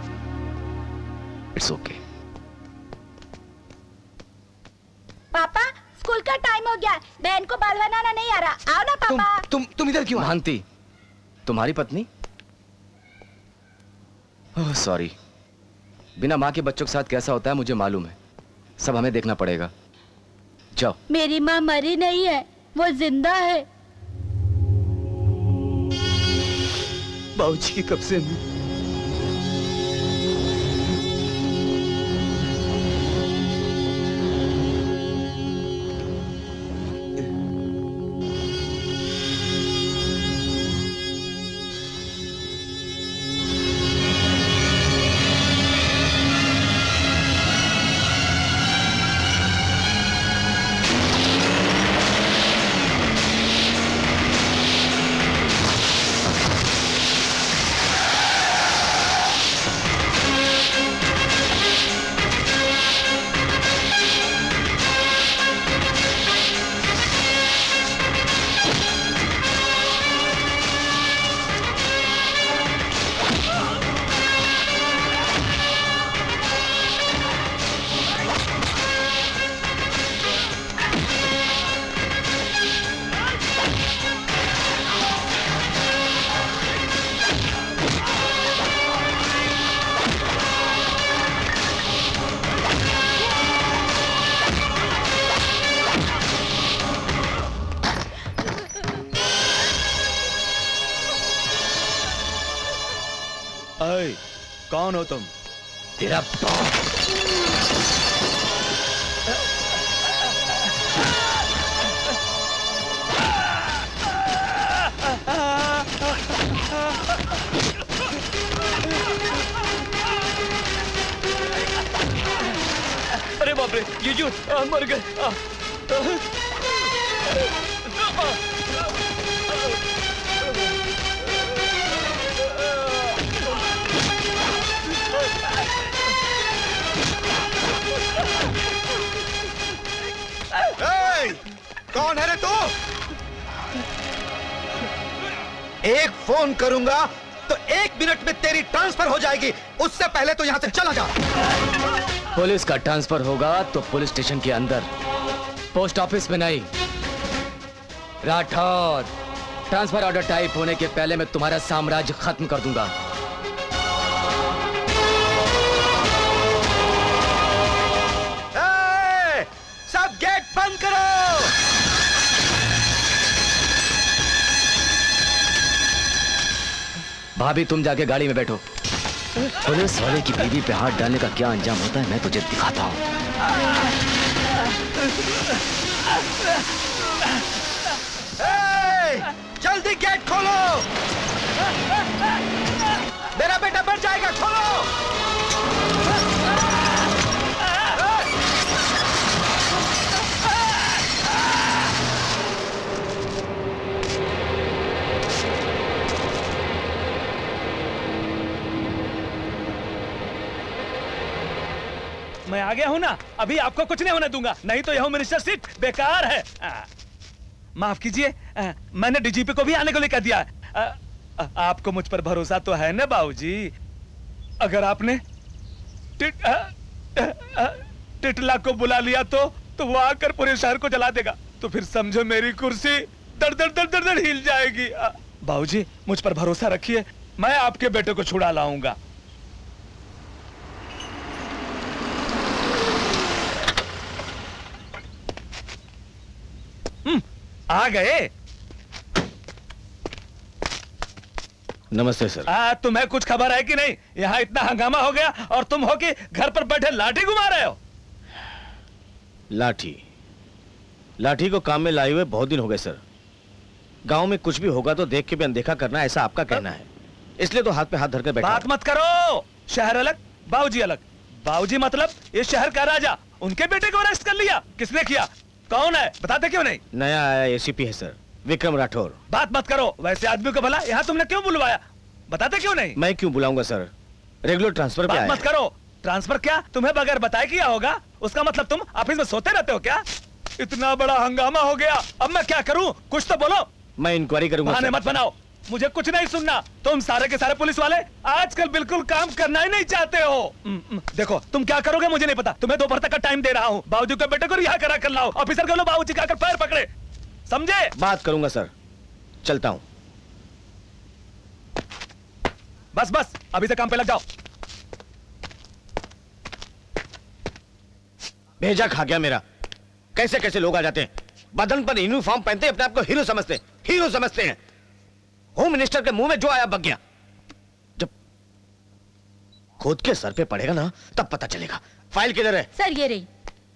It's okay. पापा स्कूल का टाइम हो गया, बहन को बाल बनाना नहीं आ रहा। आओ ना पापा। तुम इधर क्यों? मानती, तुम्हारी पत्नी? ओह सॉरी, बिना माँ के बच्चों के साथ कैसा होता है मुझे मालूम है। सब हमें देखना पड़ेगा। जाओ। मेरी माँ मरी नहीं है, वो जिंदा है। बाबूजी की कब से कौन हो तुम? तेरा बाप। अरे बाप रे, ये जो मर गए। कौन है रे तू? एक फोन करूंगा तो 1 मिनट में तेरी ट्रांसफर हो जाएगी। उससे पहले तो यहां से चला जा। पुलिस का ट्रांसफर होगा तो पुलिस स्टेशन के अंदर, पोस्ट ऑफिस में नहीं। राठौर, ट्रांसफर ऑर्डर टाइप होने के पहले मैं तुम्हारा साम्राज्य खत्म कर दूंगा। सब गेट बंद करो। भाभी तुम जाके गाड़ी में बैठो। पुलिस वाले की बीवी पे हाथ डालने का क्या अंजाम होता है मैं तुझे दिखाता हूँ। जल्दी गेट खोलो। मेरा बेटा बढ़ जाएगा, खोलो। मैं आ गया हूं ना, अभी आपको कुछ नहीं होने दूंगा, नहीं तो यह मिनिस्टर सीट बेकार है। माफ कीजिए, मैंने डीजीपी को भी आने को लेकर दिया। आपको मुझ पर भरोसा तो है ना बाबूजी? अगर आपने टिटला को बुला लिया तो वो आकर पूरे शहर को जला देगा, तो फिर समझो मेरी कुर्सी दर दर दर दर दर हिल जाएगी। बाबूजी मुझ पर भरोसा रखिए, मैं आपके बेटे को छुड़ा लाऊंगा। आ गए। नमस्ते सर। तुम्हें कुछ खबर है कि नहीं? यहाँ इतना हंगामा हो गया और तुम हो कि घर पर बैठे लाठी घुमा रहे हो। लाठी को काम में लाए हुए बहुत दिन हो गए सर। गांव में कुछ भी होगा तो देख के भी अनदेखा करना, ऐसा आपका कहना है, इसलिए तो हाथ पे हाथ धरकर बैठा। बात मत करो, शहर अलग बाबूजी अलग। बाबूजी मतलब ये शहर का राजा, उनके बेटे को अरेस्ट कर लिया। किसने किया? कौन है? बताते क्यों नहीं? नया आया एसीपी है सर, विक्रम राठौर। बात मत करो, वैसे आदमी को भला यहाँ तुमने क्यों बुलवाया? बताते क्यों नहीं? मैं क्यों बुलाऊंगा सर, रेगुलर ट्रांसफर पे आया है। बात मत करो। ट्रांसफर क्या तुम्हें बगैर बताए किया होगा? उसका मतलब तुम ऑफिस में सोते रहते हो क्या? इतना बड़ा हंगामा हो गया, अब मैं क्या करूं? कुछ तो बोलो। मैं इंक्वायरी करूंगा। बहाने मत बनाओ, मुझे कुछ नहीं सुनना। तुम सारे के सारे पुलिस वाले आजकल बिल्कुल काम करना ही नहीं चाहते हो। देखो तुम क्या करोगे मुझे नहीं पता, तुम्हें दोपहर तक का टाइम दे रहा हूँ। बाबूजी के बेटे को रिहा करा कर लाओ। ऑफिसर को लो, बाबूजी का आकर पैर पकड़े, समझे? बात करूंगा सर, चलता हूँ। बस बस, अभी से काम पे लग जाओ। भेजा खा गया मेरा। कैसे कैसे लोग आ जाते हैं, बदन पर यूनिफॉर्म पहनते अपने आप को हीरो समझते हैं। होम मिनिस्टर के मुंह में जो आया बग गया। जब खुद के सर पे पड़ेगा ना तब पता चलेगा। फाइल किधर है? सर ये रही।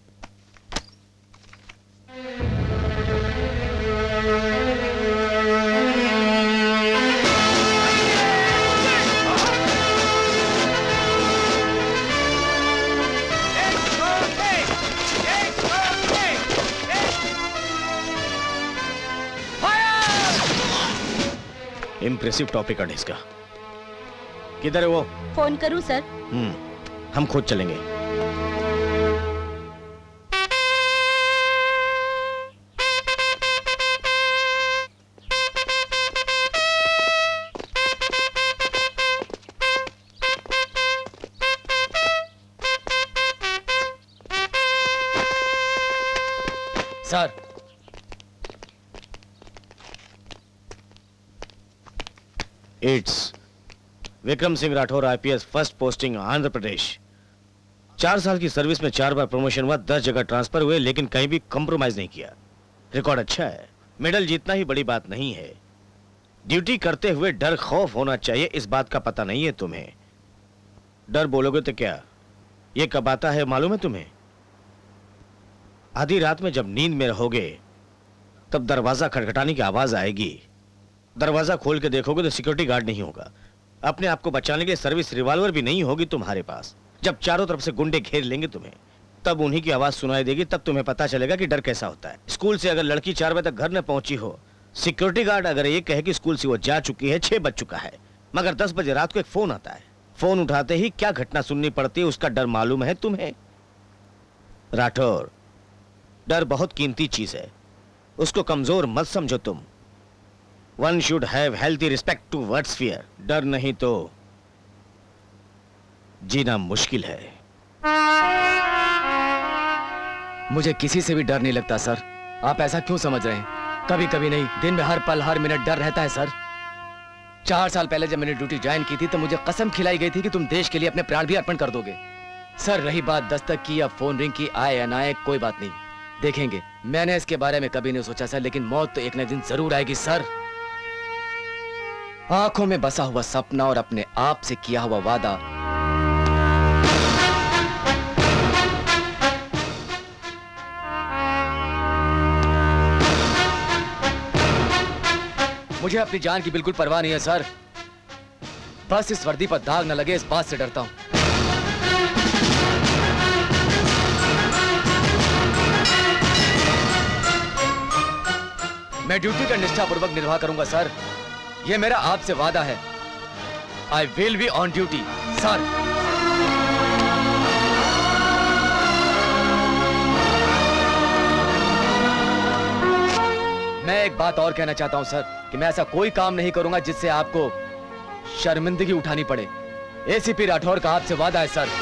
इंप्रेसिव टॉपिक है इसका। किधर है वो? फोन करूं सर? हम खुद चलेंगे। Sir, it's Vikram Singh Rathore, IPS, first posting Andhra Pradesh. 4 साल की सर्विस में 4 बार प्रमोशन हुआ, 10 जगह ट्रांसफर हुए, लेकिन कहीं भी कॉम्प्रोमाइज नहीं किया। रिकॉर्ड अच्छा है। मेडल जीतना ही बड़ी बात नहीं है, ड्यूटी करते हुए डर खौफ होना चाहिए, इस बात का पता नहीं है तुम्हें। डर बोलोगे तो क्या, ये कब आता है मालूम है तुम्हें? आधी रात में जब नींद में रहोगे तब दरवाजा खटखटाने की आवाज आएगी। दरवाजा खोल के देखोगे तो सिक्योरिटी गार्ड नहीं होगा। अपने आप को बचाने के लिए सर्विस रिवॉल्वर भी नहीं होगी तुम्हारे पास। जब चारों तरफ से गुंडे घेर लेंगे तुम्हें, तब उन्हीं की आवाज सुनाई देगी, तब तुम्हें पता चलेगा कि डर कैसा होता है। स्कूल से अगर लड़की 4 बजे तक घर न पहुंची हो, सिक्योरिटी गार्ड अगर ये कहे कि स्कूल से वो जा चुकी है, 6 बज चुका है, मगर 10 बजे रात को एक फोन आता है, फोन उठाते ही क्या घटना सुननी पड़ती है उसका डर मालूम है तुम्हें? राठौर, डर बहुत कीमती चीज है, उसको कमजोर मत समझो तुम। One should have healthy respect towards fear. डर नहीं तो जीना मुश्किल है। मुझे किसी से भी डर नहीं लगता सर। आप ऐसा क्यों समझ रहे हैं? कभी कभी नहीं, दिन में हर पल हर मिनट डर रहता है सर। 4 साल पहले जब मैंने ड्यूटी ज्वाइन की थी तो मुझे कसम खिलाई गई थी कि तुम देश के लिए अपने प्राण भी अर्पण कर दोगे। सर रही बात दस्तक की या फोन रिंग की, आए या ना आए कोई बात नहीं, देखेंगे। मैंने इसके बारे में कभी नहीं सोचा सर, लेकिन मौत तो एक न दिन जरूर आएगी सर। आंखों में बसा हुआ सपना और अपने आप से किया हुआ वादा मुझे अपनी जान की बिल्कुल परवाह नहीं है सर। बस इस वर्दी पर दाग न लगे इस बात से डरता हूं। मैं ड्यूटी का निष्ठापूर्वक निर्वाह करूंगा सर, ये मेरा आपसे वादा है। I will be on duty sir. मैं एक बात और कहना चाहता हूं सर कि मैं ऐसा कोई काम नहीं करूंगा जिससे आपको शर्मिंदगी उठानी पड़े। एसीपी राठौर का आपसे वादा है सर।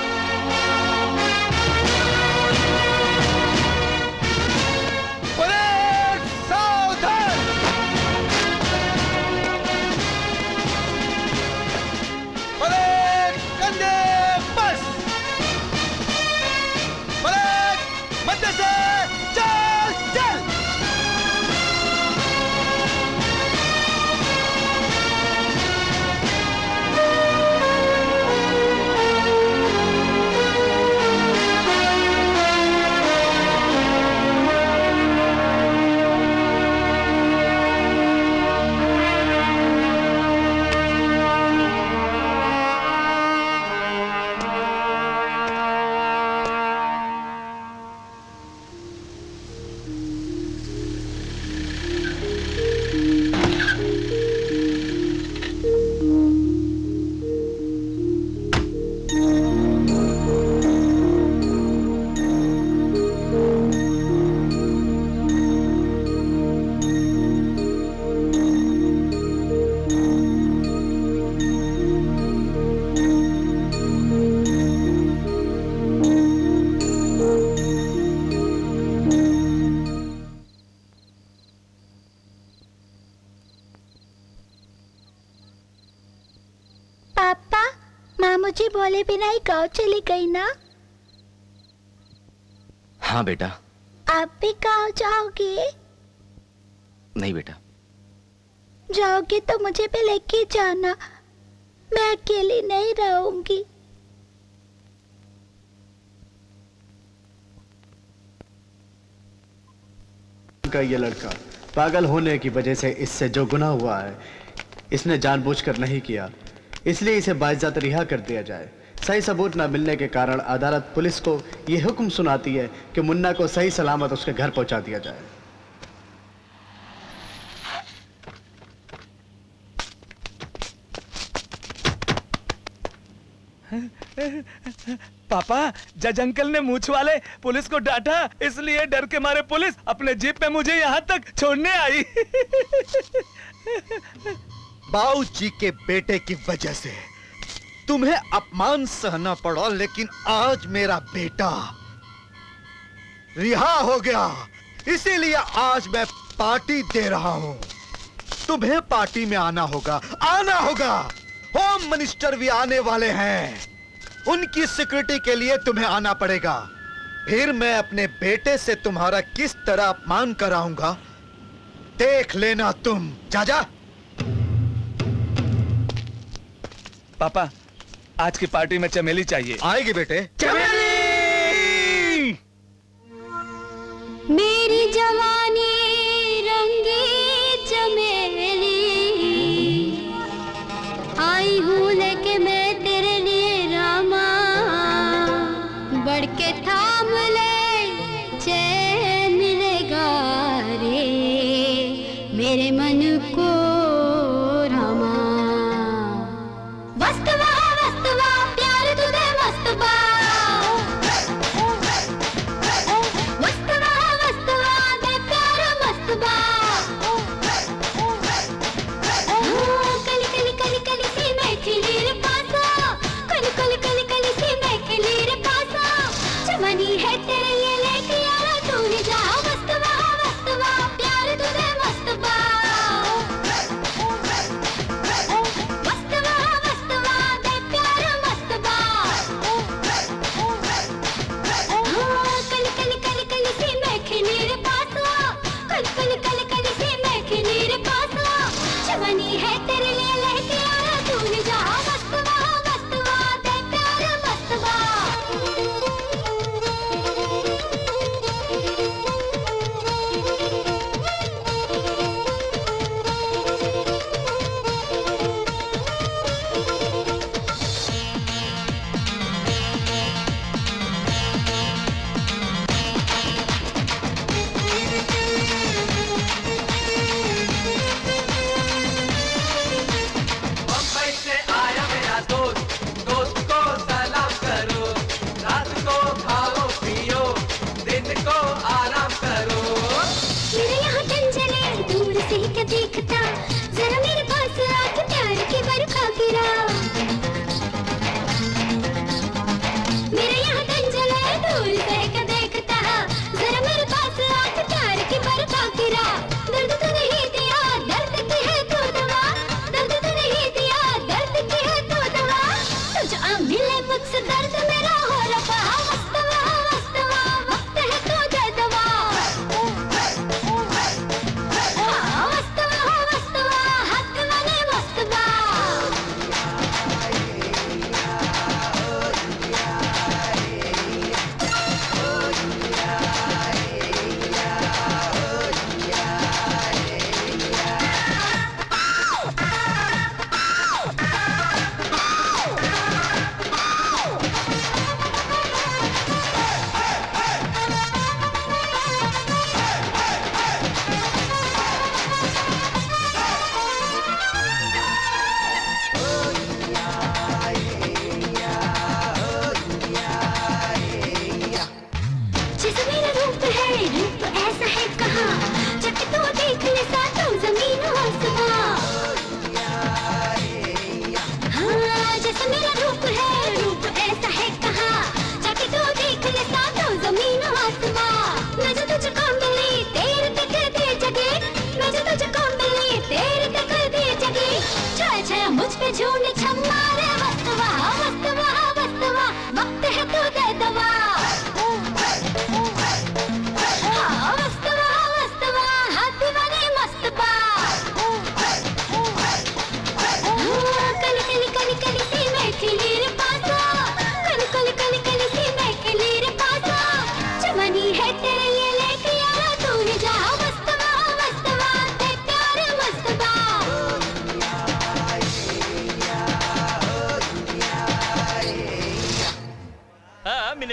मुझे बोले बिना ही गाँव चली गई ना। हाँ बेटा। आप भी कहाँ जाओगे? नहीं बेटा। जाओगे तो मुझे भी लेके जाना, मैं अकेली नहीं रहूंगी। का ये लड़का पागल होने की वजह से इससे जो गुनाह हुआ है इसने जानबूझकर नहीं किया, इसलिए इसे बाइज्जत रिहा कर दिया जाए। सही सबूत न मिलने के कारण अदालत पुलिस को यह हुक्म सुनाती है कि मुन्ना को सही सलामत उसके घर पहुंचा दिया जाए। पापा, जज अंकल ने मूछ वाले पुलिस को डांटा, इसलिए डर के मारे पुलिस अपने जीप में मुझे यहाँ तक छोड़ने आई। बाबूजी के बेटे की वजह से तुम्हें अपमान सहना पड़ा, लेकिन आज मेरा बेटा रिहा हो गया, इसीलिए आज मैं पार्टी दे रहा हूं। तुम्हें पार्टी में आना होगा, आना होगा। होम मिनिस्टर भी आने वाले हैं, उनकी सिक्योरिटी के लिए तुम्हें आना पड़ेगा। फिर मैं अपने बेटे से तुम्हारा किस तरह अपमान कराऊंगा, देख लेना तुम। जा। पापा, आज की पार्टी में चमेली चाहिए। आएगी बेटे। चमेली! मेरी जवानी रंगी चमेली, आई हूँ लेके मैं तेरे लिए रामा, बढ़ के थाम ले चैन मिलेगा रे मेरे मन को रामा। वस्तवा वस्तवा प्यार तुझे वस्तवा, वस्तवा वस्तवा दे प्यार वस्तवा। कली कली कली कली सी मैं खिली रे पासा, कली कली कली कली सी मैं खिली रे पासा। जवानी है तेरे लिए लेके यारा तू ही जा। वस्तवा वस्तवा प्यार तुझे वस्तवा, वस्तवा वस्तवा दे प्यार वस्तवा। कली कली कली कली सी मैं खिली रे पासा, कली कली कली कली सी मैं खिली रे पासा। जवानी है तेरे लिए लेके यारा तू ही जा। वस्तवा वस्तवा दे प्यार वस्तवा। बम्बई से आया मेरा दोस्त, दोस्त को सलाम करो, रात को खाओ पियो, दिन को आराम करो। मेरे यहाँ चंचले दूर से क्या देखता, जरा मेरे पास आके प्यार की बरखा गिरा। मेरे यहाँ चंचले दूर से क्या देखता, जरा मेरे पास आके प्यार की बरखा गिरा। दर्द तो नहीं दिया, दर्द की है तो दवा, दर्द तो नहीं दिया, दर्द की है तो दवा। तुझ आ मिले मुझसे दर्द मेरा हो रफा। वस्तवा वस्तवा वक्त है तो दे दवा। वस्तवा वस्तवा हाथ वाले वस्तवा। जैसा मेरा रूप है, रूप ऐसा है कहाँ, जब तो देख ले सातों जमीन आसमां। हाँ, जैसा मेरा रूप है, रूप ऐसा है कहाँ, जब तो देख ले सातों जमीन आसमां। मैं जो तुझको मिली तेरे तक दे जगे, मैं जो तुझको मिली तेरे तक दे जगे। छाया छाया मुझ पे झूठ छम्मा रे वस्तवा, वस्तवा वस्तवा वक्त है तो दे दवा।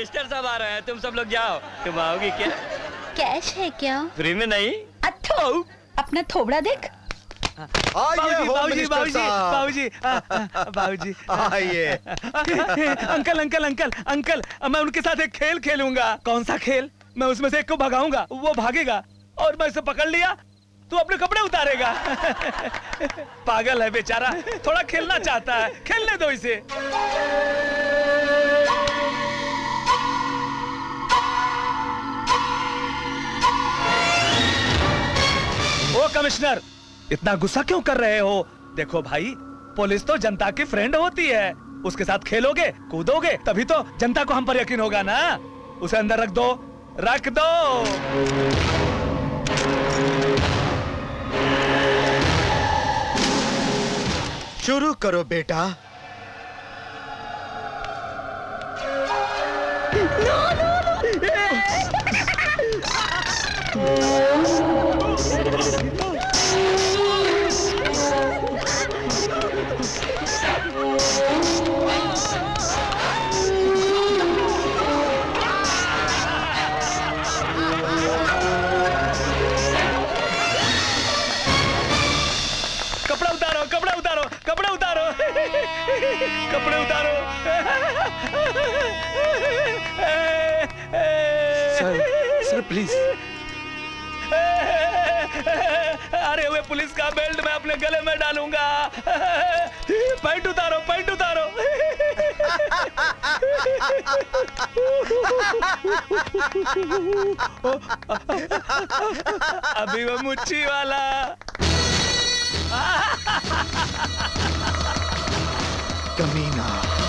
मिनिस्टर साहब आ रहे हैं, तुम सब लोग जाओ। तुम आओगी क्या? कैश है क्या? फ्री में नहीं। अथो, अपना थोबड़ा देख। बाबूजी आइए। अंकल अंकल अंकल अंकल, मैं उनके साथ एक खेल खेलूंगा। कौन सा खेल? मैं उसमें से एक को भगाऊंगा, वो भागेगा और मैं इसे पकड़ लिया तो अपने कपड़े उतारेगा। पागल है बेचारा, थोड़ा खेलना चाहता है, खेलने दो इसे। ओ कमिश्नर, इतना गुस्सा क्यों कर रहे हो? देखो भाई, पुलिस तो जनता की फ्रेंड होती है, उसके साथ खेलोगे कूदोगे तभी तो जनता को हम पर यकीन होगा ना। उसे अंदर रख दो, रख दो। शुरू करो बेटा। कपड़ा उतारो, कपड़ा उतारो, कपड़ा उतारो, कपड़े उतारो। Sir please. अरे वे पुलिस का बेल्ट मैं अपने गले में डालूंगा। पैंट उतारो, पैंट उतारो। अभी वो मुच्छी वाला। कमीना।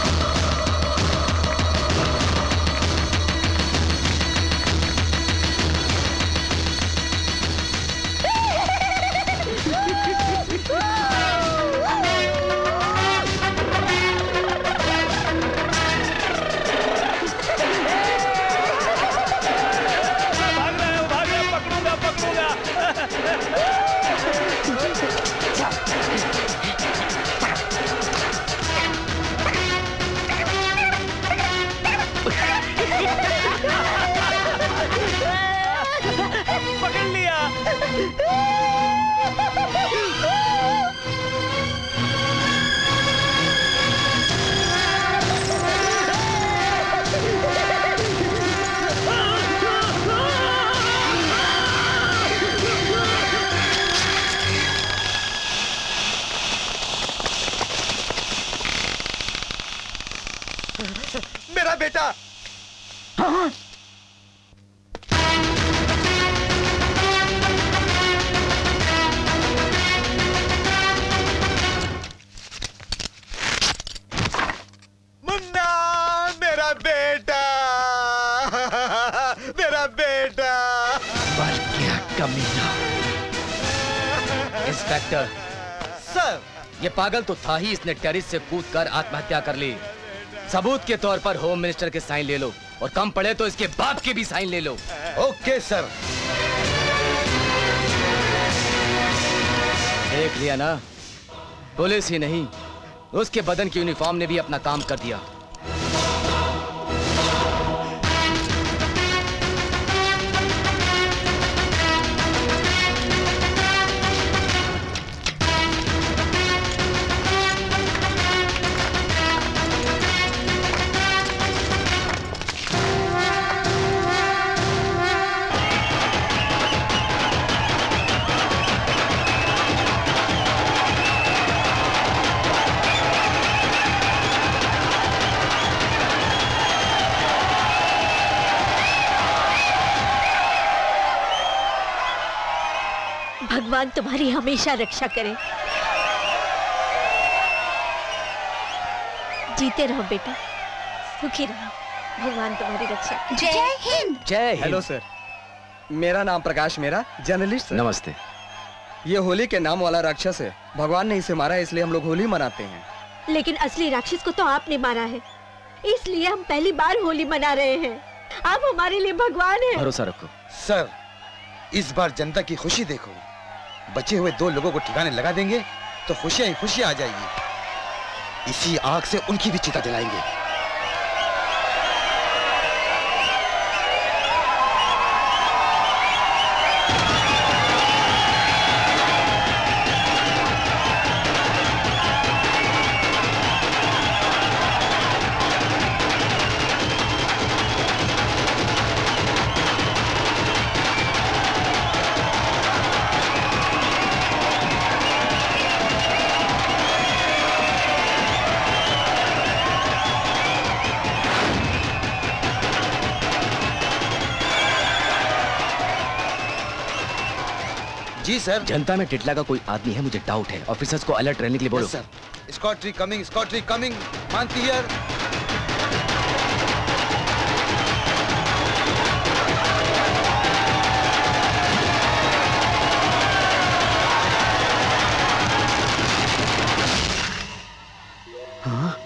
पकड़ लिया। मेरा बेटा। मुन्ना, मेरा बेटा, मेरा बेटा। मर गया कमीना। इंस्पेक्टर सर, ये पागल तो था ही, इसने टेरिस से कूदकर आत्महत्या कर ली। सबूत के तौर पर होम मिनिस्टर के साइन ले लो और कम पड़े तो इसके बाप के भी साइन ले लो। Okay sir. देख लिया ना, पुलिस ही नहीं उसके बदन की यूनिफॉर्म ने भी अपना काम कर दिया। भगवान तुम्हारी हमेशा रक्षा करे। जीते रहो बेटा, सुखी रहो, भगवान तुम्हारी रक्षा करे। जय हिंद। जय हिंद। हेलो सर, मेरा नाम प्रकाश, मेरा जर्नलिस्ट सर। नमस्ते। ये होली के नाम वाला राक्षस है, भगवान ने इसे मारा है इसलिए हम लोग होली मनाते हैं। लेकिन असली राक्षस को तो आपने मारा है, इसलिए हम पहली बार होली मना रहे हैं। आप हमारे लिए भगवान हैं। भरोसा रखो सर। इस बार जनता की खुशी देखो, बचे हुए 2 लोगों को ठिकाने लगा देंगे तो खुशियां ही खुशियां आ जाएगी। इसी आग से उनकी भी चिता जलाएंगे। जी सर। जनता में टिटला का कोई आदमी है, मुझे डाउट है। ऑफिसर्स को अलर्ट रहने के लिए बोलो। सर। स्क्वाड्री कमिंग, मानती हियर। हाँ?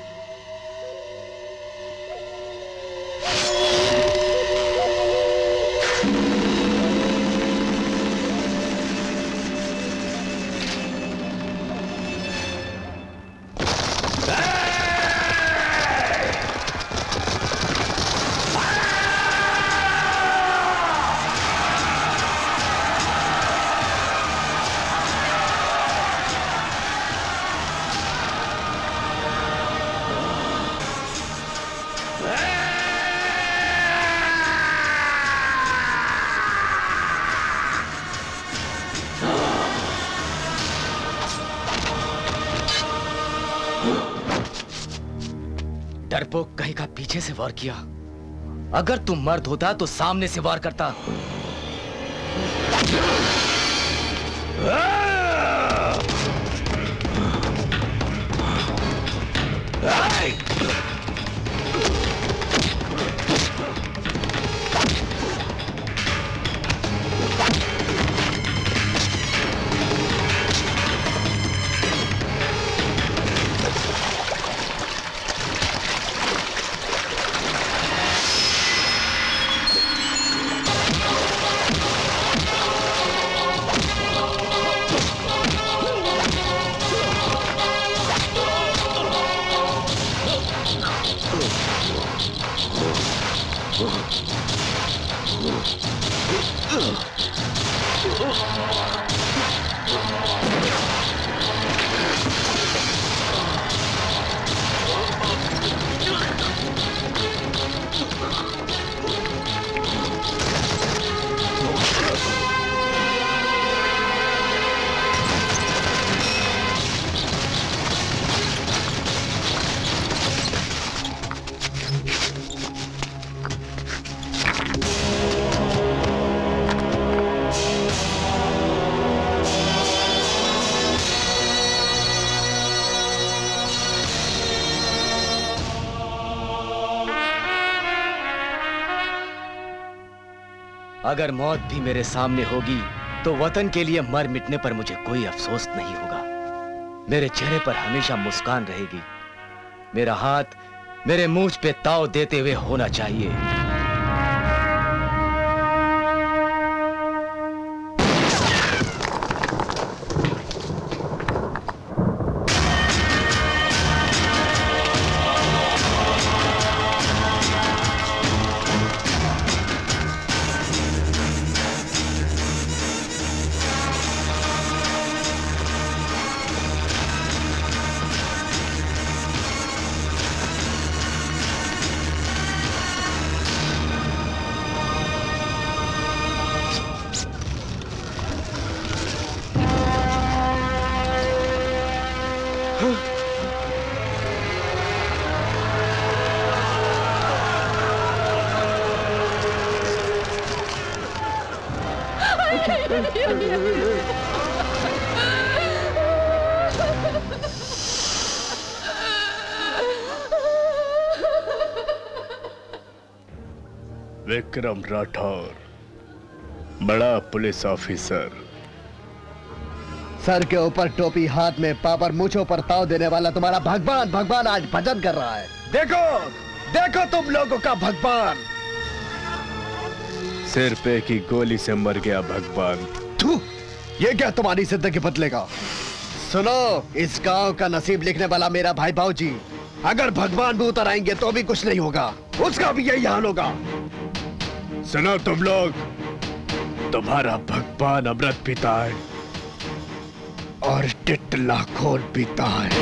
डरपोक कहीं का पीछे से वार किया। अगर तुम मर्द होता तो सामने से वार करता। अगर मौत भी मेरे सामने होगी तो वतन के लिए मर मिटने पर मुझे कोई अफसोस नहीं होगा। मेरे चेहरे पर हमेशा मुस्कान रहेगी। मेरा हाथ मेरे मूंछ पे ताव देते हुए होना चाहिए। विक्रम राठौर, बड़ा पुलिस ऑफिसर। सर के ऊपर टोपी, हाथ में पापर, मूंछों पर ताव देने वाला तुम्हारा भगवान आज भजन कर रहा है। देखो तुम लोगों का भगवान। सिर पे की गोली से मर गया भगवान। ये क्या तुम्हारी जिंदगी बदलेगा? सुनो, इस गांव का नसीब लिखने वाला मेरा भाई भाऊजी, अगर भगवान भी उतर आएंगे तो भी कुछ नहीं होगा, उसका भी यही हाल होगा। सुनो तुम लोग, तुम्हारा भगवान अमृत पीता है और टिटला खोल पीता है।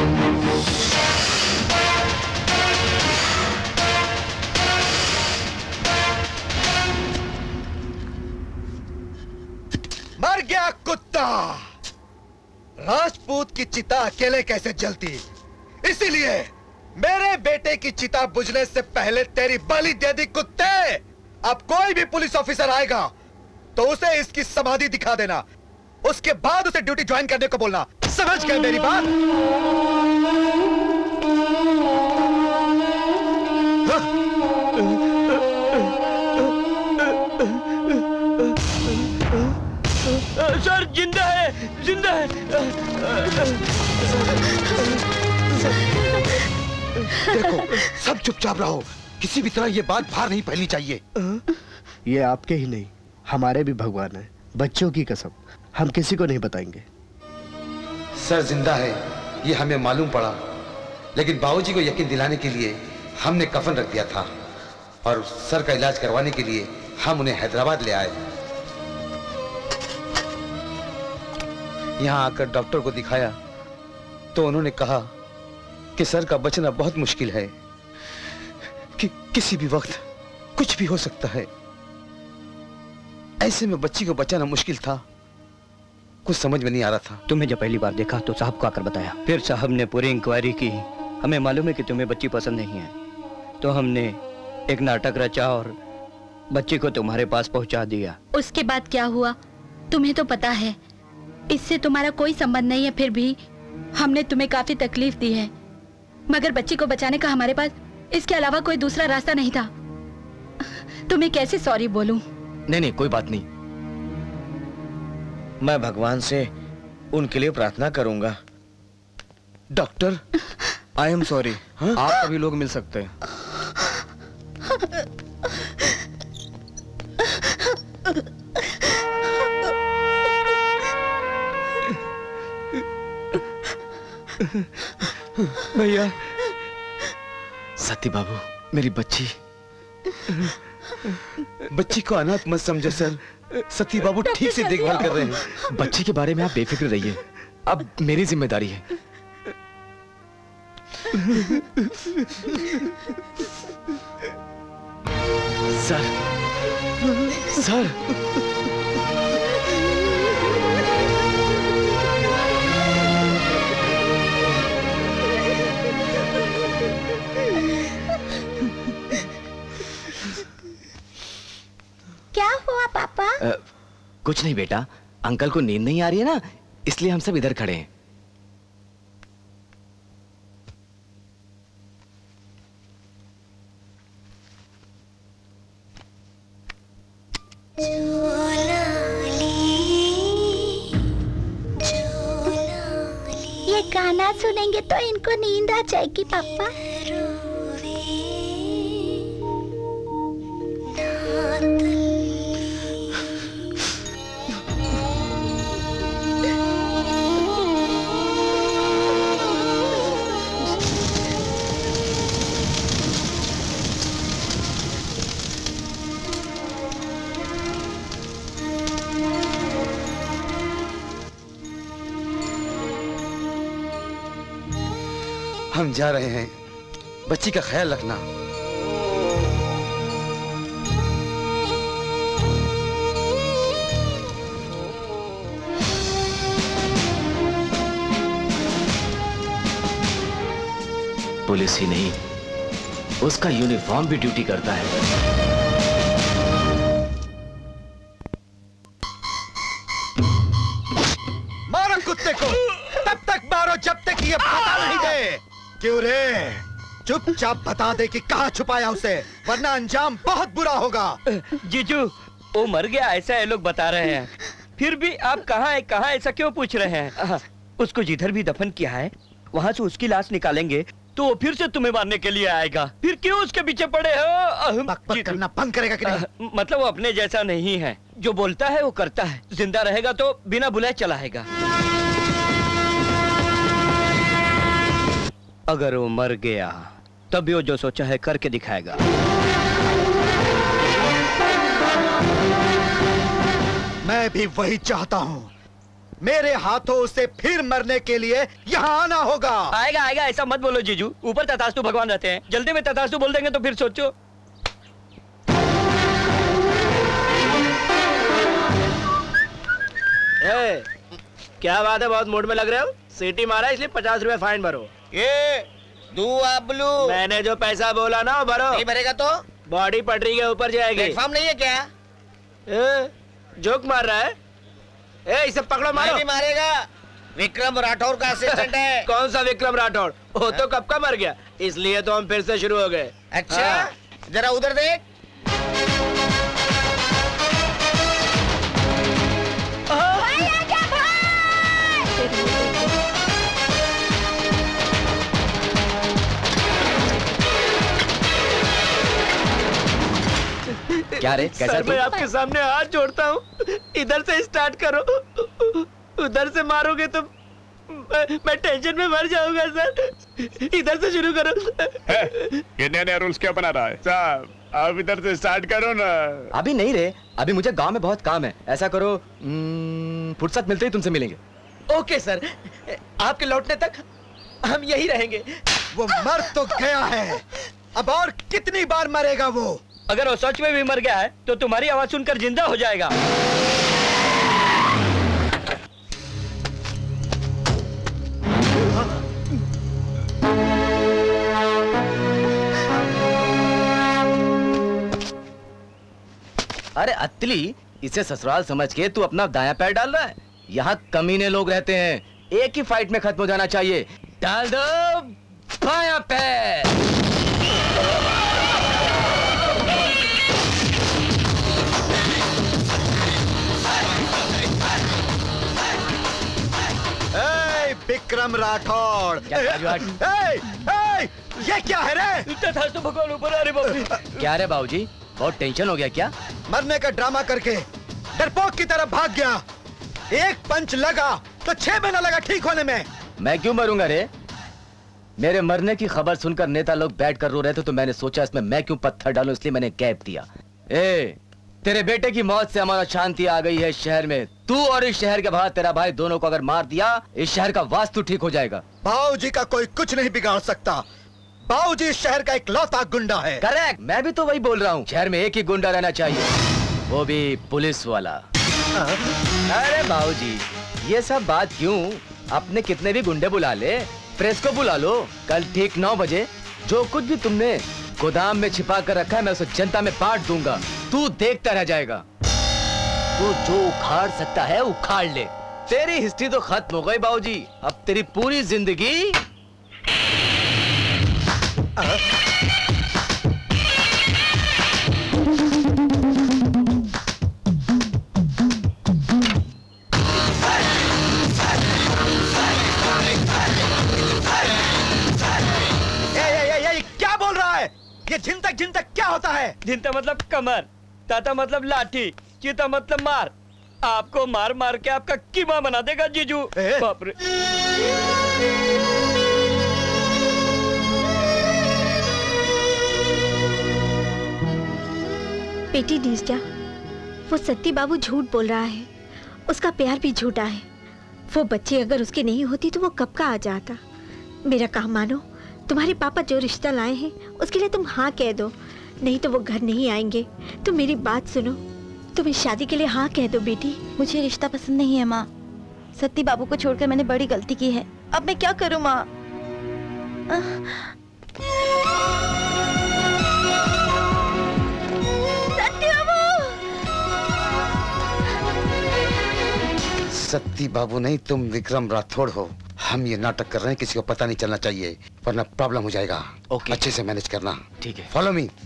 मर गया कुत्ता। राजपूत की चिता अकेले कैसे जलती, इसीलिए मेरे बेटे की चिता बुझने से पहले तेरी बलि दे दी कुत्ते। अब कोई भी पुलिस ऑफिसर आएगा तो उसे इसकी समाधि दिखा देना, उसके बाद उसे ड्यूटी ज्वाइन करने को बोलना। समझ गए मेरी बात? सर जिंदा है, जिंदा है। देखो, सब चुपचाप रहो। किसी भी तरह ये बात बाहर नहीं फैलनी चाहिए। ये आपके ही नहीं, हमारे भी भगवान है। बच्चों की कसम, हम किसी को नहीं बताएंगे। सर जिंदा है ये हमें मालूम पड़ा, लेकिन बाबूजी को यकीन दिलाने के लिए हमने कफन रख दिया था और सर का इलाज करवाने के लिए हम उन्हें हैदराबाद ले आए। यहाँ आकर डॉक्टर को दिखाया तो उन्होंने कहा कि सर का बचना बहुत मुश्किल है, कि किसी भी वक्त कुछ भी हो सकता है। ऐसे में बच्ची को बचाना मुश्किल था, कुछ समझ में नहीं आ रहा था। तुम्हें जब पहली बार देखा तो साहब को आकर बताया, फिर साहब ने पूरी इंक्वायरी की। हमें मालूम है कि तुम्हें बच्ची पसंद नहीं है, तो हमने एक नाटक रचा और बच्ची को तुम्हारे पास पहुंचा दिया। उसके बाद क्या हुआ तुम्हें तो पता है। इससे तुम्हारा कोई संबंध नहीं है, फिर भी हमने तुम्हें काफी तकलीफ दी है, मगर बच्ची को बचाने का हमारे पास इसके अलावा कोई दूसरा रास्ता नहीं था। तुम्हें कैसे सॉरी बोलूं? नहीं, कोई बात नहीं। मैं भगवान से उनके लिए प्रार्थना करूंगा। Doctor, I am sorry. आप सभी लोग मिल सकते हैं। भैया। सती बाबू, मेरी बच्ची। बच्ची को अनाथ मत समझो सर, सती बाबू ठीक से देखभाल कर रहे हैं। बच्ची के बारे में आप बेफिक्र रहिए, अब मेरी जिम्मेदारी है। Sir, sir. क्या हुआ पापा? कुछ नहीं बेटा, अंकल को नींद नहीं आ रही है ना, इसलिए हम सब इधर खड़े हैं। ये गाना सुनेंगे तो इनको नींद आ जाएगी पापा। हम जा रहे हैं, बच्ची का ख्याल रखना। पुलिस ही नहीं, उसका यूनिफॉर्म भी ड्यूटी करता है। मारो कुत्ते को, तब तक मारो जब तक ये बता नहीं दे। क्यों रे? चुपचाप बता दे कि कहाँ छुपाया उसे, वरना अंजाम बहुत बुरा होगा। जीजू, वो मर गया ऐसा ये लोग बता रहे हैं, फिर भी आप कहाँ है कहाँ ऐसा क्यों पूछ रहे हैं? उसको जिधर भी दफन किया है वहाँ से उसकी लाश निकालेंगे तो वो फिर से तुम्हें मारने के लिए आएगा। फिर क्यों उसके पीछे पड़े हो? बक करना बंद करेगा कि नहीं? मतलब वो अपने जैसा नहीं है, जो बोलता है वो करता है। जिंदा रहेगा तो बिना बुलाए चलाएगा। अगर वो मर गया तब वो जो सोचा है करके दिखाएगा। मैं भी वही चाहता हूँ। मेरे हाथों उसे फिर मरने के लिए यहाँ आना होगा। आएगा आएगा, ऐसा मत बोलो जीजू। ऊपर तथास्तु भगवान रहते हैं, जल्दी में तथास्तु बोल देंगे तो फिर सोचो। क्या बात है, बहुत मूड में लग रहे हो? सीटी मारा इसलिए 50 रुपए फाइन भरो। ये ब्लू, मैंने जो पैसा बोला ना वो भरो। नहीं भरेगा तो बॉडी पटरी के ऊपर जाएगी। प्लेटफॉर्म नहीं है क्या? जोक मार रहा है? इसे पकड़ो, मारो। नहीं मारेगा, विक्रम राठौर का असिस्टेंट है। कौन सा विक्रम राठौर? वो तो कब का मर गया, इसलिए तो हम फिर से शुरू हो गए। अच्छा, जरा उधर देख। क्या रे, कैसा? मैं आपके सामने हाथ जोड़ता हूँ, इधर से स्टार्ट करो, उधर से मारोगे तो मैं टेंशन में मर जाऊंगा सर। इधर से शुरू करो। ये नया रूल्स क्या बना रहा है साहब? आप इधर से स्टार्ट करो ना। अभी नहीं रे, अभी मुझे गांव में बहुत काम है। ऐसा करो, फुर्सत मिलते ही तुमसे मिलेंगे। ओके सर, आपके लौटने तक हम यही रहेंगे। वो मर तो गया है, अब और कितनी बार मरेगा वो? अगर वो सच में भी मर गया है तो तुम्हारी आवाज सुनकर जिंदा हो जाएगा। अरे अत्तली, इसे ससुराल समझ के तू अपना दाया पैर डाल रहा है। यहाँ कमीने लोग रहते हैं, एक ही फाइट में खत्म हो जाना चाहिए। डाल दो बाया पैर। विक्रम राठौर, ये क्या है रे? तो भगवान ऊपर। अरे बाबू, क्या रे बाबूजी, बहुत टेंशन हो गया क्या? मरने का ड्रामा करके डरपोक की तरह भाग गया। एक पंच लगा तो 6 महीना लगा ठीक होने में। मैं क्यों मरूंगा रे? मेरे मरने की खबर सुनकर नेता लोग बैठ कर रो रहे थे तो मैंने सोचा इसमें मैं क्यों पत्थर डालूं, इसलिए मैंने कैद दिया। तेरे बेटे की मौत से हमारा शांति आ गई है शहर में। तू और इस शहर के बाहर तेरा भाई दोनों को अगर मार दिया, इस शहर का वास्तु ठीक हो जाएगा। बाबूजी का कोई कुछ नहीं बिगाड़ सकता। बाबूजी इस शहर का एक लौता गुंडा है। करेक्ट, मैं भी तो वही बोल रहा हूँ। शहर में एक ही गुंडा रहना चाहिए, वो भी पुलिस वाला। अरे बाबूजी, ये सब बात क्यों? अपने कितने भी गुंडे बुला ले, प्रेस को बुला लो। कल ठीक 9 बजे जो कुछ भी तुमने गोदाम में छिपा कर रखा है मैं उसे जनता में बांट दूंगा। तू देखता रह जाएगा। तू जो उखाड़ सकता है उखाड़ ले। तेरी हिस्ट्री तो खत्म हो गई बाबूजी, अब तेरी पूरी जिंदगी क्या बोल रहा है? ये झिंतक झिंतक क्या होता है? झिंता मतलब कमर, ताता मतलब लाठी, चीता मतलब मार। आपको मार मार के आपका कीमा बना देगा जीजू। बाप रे। बेटी नीरजा, वो सती बाबू झूठ बोल रहा है, उसका प्यार भी झूठा है। वो बच्ची अगर उसकी नहीं होती तो वो कब का आ जाता। मेरा काम मानो, तुम्हारे पापा जो रिश्ता लाए हैं उसके लिए तुम हाँ कह दो, नहीं तो वो घर नहीं आएंगे। तुम मेरी बात सुनो, तुम इस शादी के लिए हाँ कह दो बेटी। मुझे रिश्ता पसंद नहीं है माँ। सती बाबू को छोड़कर मैंने बड़ी गलती की है। अब मैं क्या करूँ माँ? सती बाबू नहीं, तुम विक्रम राठौड़ हो। हम ये नाटक कर रहे हैं, किसी को पता नहीं चलना चाहिए वरना प्रॉब्लम हो जाएगा। ओके, अच्छे से मैनेज करना। ठीक है, फॉलो मी।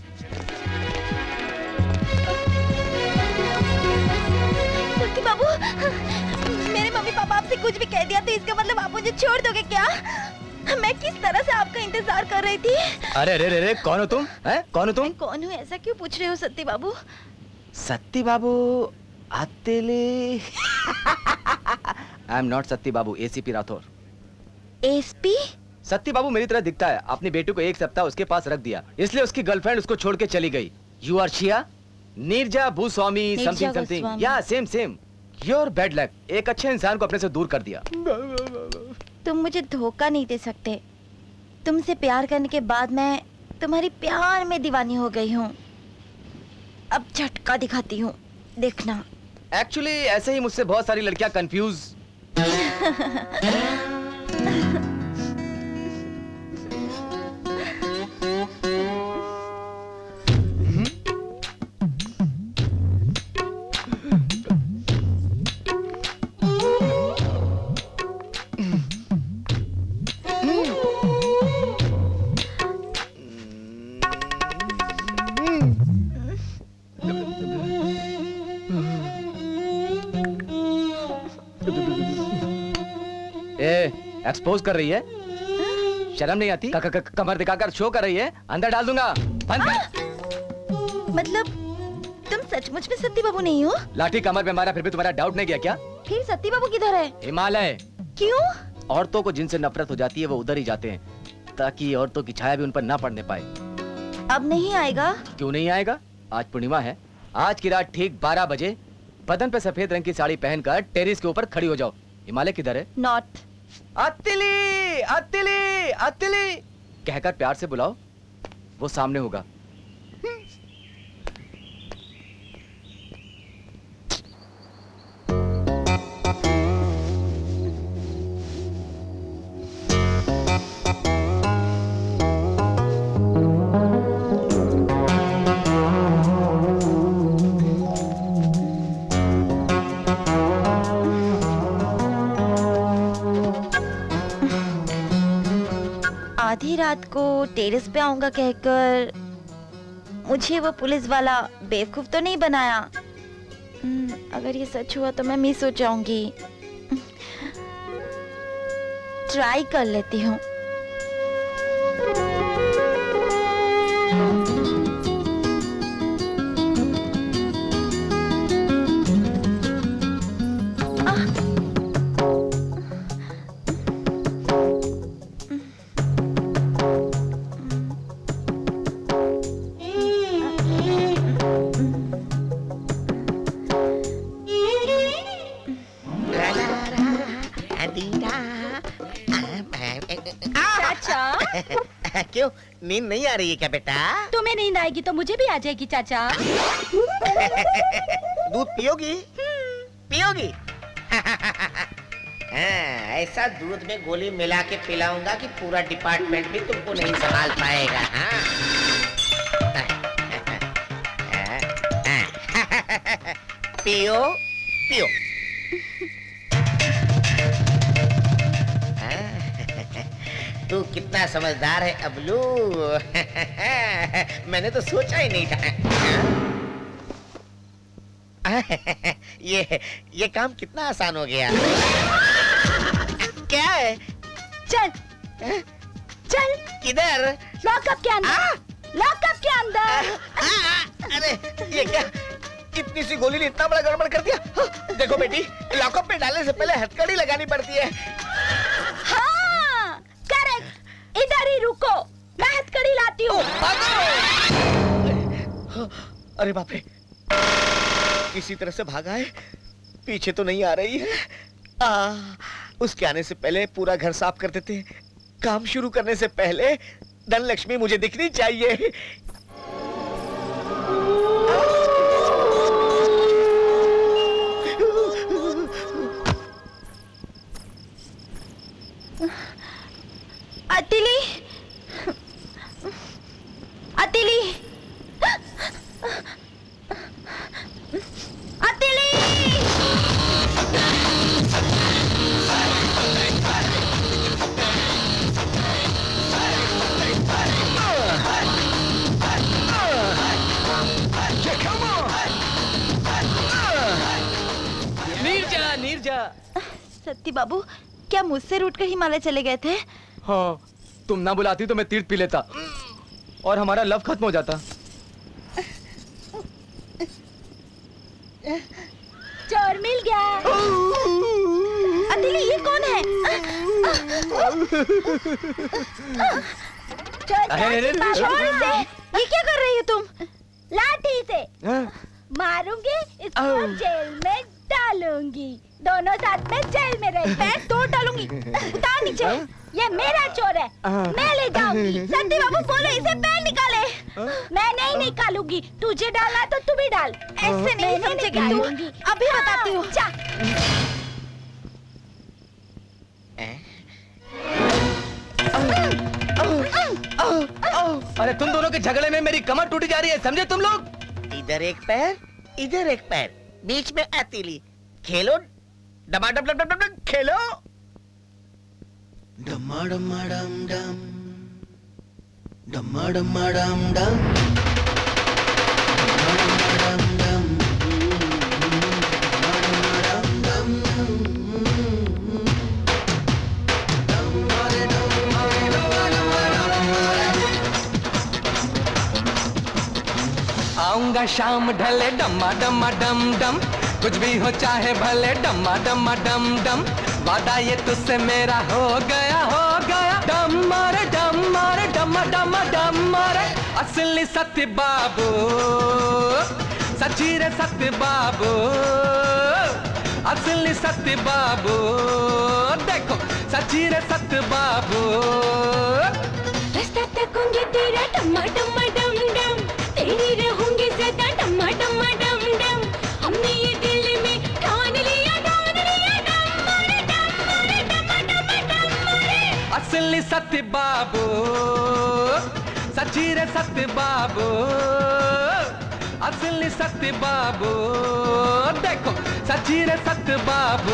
सती बाबू, मेरे मम्मी पापा आपसे कुछ भी कह दिया तो इसका मतलब आप मुझे छोड़ दोगे क्या? मैं किस तरह से आपका इंतजार कर रही थी। अरे रे रे रे, कौन हो तुम? कौन हो तुम? मैं कौन हूँ ऐसा क्यों पूछ रहे हो Sati Babu? Sati Babu, Attili. I am not Sati Babu, ACP Rathore. SP? Sati Babu मेरी तरह दिखता है। अपनी बेटी को 1 सप्ताह उसके पास रख दिया, इसलिए उसकी गर्लफ्रेंड उसको छोड़ के चली गई। यू आर शिया नीरजा भूस्वामी समथिंग समथिंग। या same same. Your bad luck. एक अच्छे इंसान को अपने से दूर कर दिया। तुम मुझे धोखा नहीं दे सकते। तुमसे प्यार करने के बाद मैं तुम्हारी प्यार में दीवानी हो गई हूँ। अब झटका दिखाती हूँ, देखना। एक्चुअली ऐसे ही मुझसे बहुत सारी लड़कियां कंफ्यूज। एक्सपोज कर रही है, शर्म नहीं आती? कमर दिखाकर शो कर रही है, अंदर डाल दूंगा। मतलब तुम सचमुच में सती बाबू नहीं हो? लाठी कमर पे मारा फिर भी तुम्हारा डाउट नहीं गया क्या? फिर सती बाबू किधर है? हिमालय। क्यों? औरतों को जिनसे नफरत हो जाती है वो उधर ही जाते हैं, ताकि औरतों की छाया भी उन पर ना पड़ने पाए। अब नहीं आएगा? क्यों नहीं आएगा? आज पूर्णिमा है, आज की रात ठीक 12 बजे बदन पे सफेद रंग की साड़ी पहनकर टेरिस के ऊपर खड़ी हो जाओ। हिमालय किधर है? नॉर्थ। अतिली, अतिली, अतिली कहकर प्यार से बुलाओ, वो सामने होगा। आधी रात को टेरेस पे आऊंगा कहकर मुझे वो पुलिस वाला बेवकूफ तो नहीं बनाया? अगर ये सच हुआ तो मैं मिस हो जाऊंगी। ट्राई कर लेती हूँ। क्यों, नींद नहीं आ रही है क्या बेटा? तुम्हें नींद आएगी तो मुझे भी आ जाएगी चाचा। दूध पियोगी? पियोगी? ऐसा दूध में गोली मिला के पिलाऊंगा कि पूरा डिपार्टमेंट भी तुमको नहीं संभाल पाएगा। पियो पियो। तू कितना समझदार है अबलू। मैंने तो सोचा ही नहीं था। ये काम कितना आसान हो गया। क्या है? चल चल। किधर? लॉकअप के अंदर। लॉकअप के अंदर। अरे ये क्या, इतनी सी गोली ने इतना बड़ा गड़बड़ कर दिया। देखो बेटी, लॉकअप में डालने से पहले हथकड़ी लगानी पड़ती है। हाँ, करेक्ट। इधर ही रुको, मैं हथकड़ी लाती हूँ। अरे बाप रे, किसी तरह से भागा है, पीछे तो नहीं आ रही है। उसके आने से पहले पूरा घर साफ कर देते हैं। काम शुरू करने से पहले धन लक्ष्मी मुझे दिखनी चाहिए। अतिली, अतिली, अतिली। नीरजा, नीरजा। सती बाबू, क्या मुझसे रूठकर हिमालय चले गए थे? हाँ, तुम ना बुलाती तो मैं तीर्थ पी लेता और हमारा लव खत्म हो जाता। चोर मिल गया। अतिली, ये कौन है? छोड़ इसे। ये क्या कर रही हो तुम? लाठी से मारूंगी, इसको जेल में डालूंगी। दोनों साथ में जेल में रहेंगे। पैर तोड़ डालूंगी। उतार नीचे। ये मेरा चोर है, मैं ले जाऊंगी। सती बाबू बोले इसे पैर निकाले। मैं नहीं निकालूंगी, तुझे डालना तो तू भी डाल। ऐसे नहीं समझेगी तू। अभी बताती हूँ। अरे तुम दोनों के झगड़े में मेरी कमर टूटी जा रही है, समझे तुम लोग? इधर एक पैर, इधर एक पैर, बीच में अतीली। खेलो डमाडम डम डम डम, खेलो डमाडम डम डम, डमाडम डम डम, डमाडम डम, डमाडम डम, आऊंगा शाम ढले डम्मा डम्मा डम डम, कुछ भी हो चाहे भले डम्मा डम्मा डम डम, वादा ये तुझसे मेरा हो गया डम्मा रे डम्मा डम्मा रे, असली सत्य बाबू, सच्ची रे सत्य बाबू, असली सत्य बाबू, देखो सच्ची रे सत्य बाबू। रास्ता तकूंगी तेरा डम्मा डम्मा डम डम, तेरी रहूंगी सदा डम्मा डम्मा डम डम, हमने ये दिल में ठान लिया डम्मा रे डम्मा डम्मा रे। असली सत्य बाबू, सच्ची रे सत्य बाबू, असली सत्य बाबू, देखो सच्ची रे सत्य बाबू।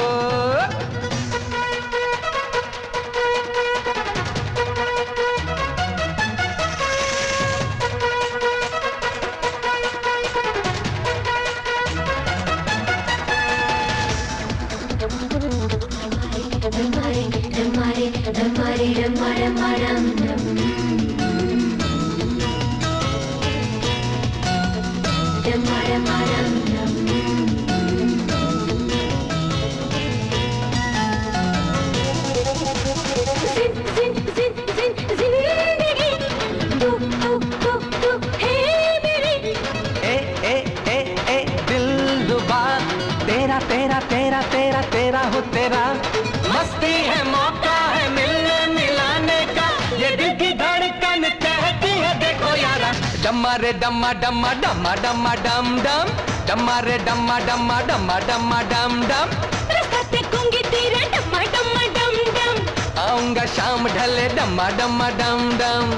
तेरा हो तेरा, मस्ती है मौका है मिलने मिलाने का, ये दिल की धड़कन कहती है देखो यारा, डम्मा रे डम्मा डम्मा डम्मा डम्मा डम डम, डम्मा रे डम्मा डम्मा डम्मा डम्मा डम डम, रास्ता तकूंगी तेरा डम्मा डम्मा डम डम, आऊंगा शाम ढले डम्मा डम्मा डम डम।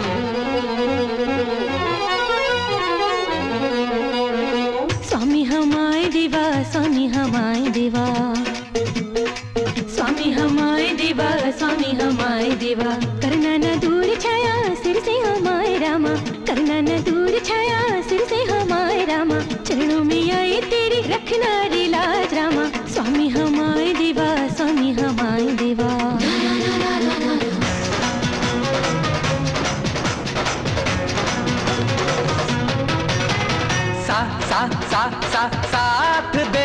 स्वामी हमारे देवा, स्वामी हमारे देवा, स्वामी हमारे देवा, स्वामी हमारे देवा, करना न दूर छाया सिर से हमारे रामा, करना न दूर छाया सिर से हमारे रामा, चरणों में आए तेरे रखना रे लाज रामा, स्वामी हमारे देवा, स्वामी हमारे देवा। साथ दे,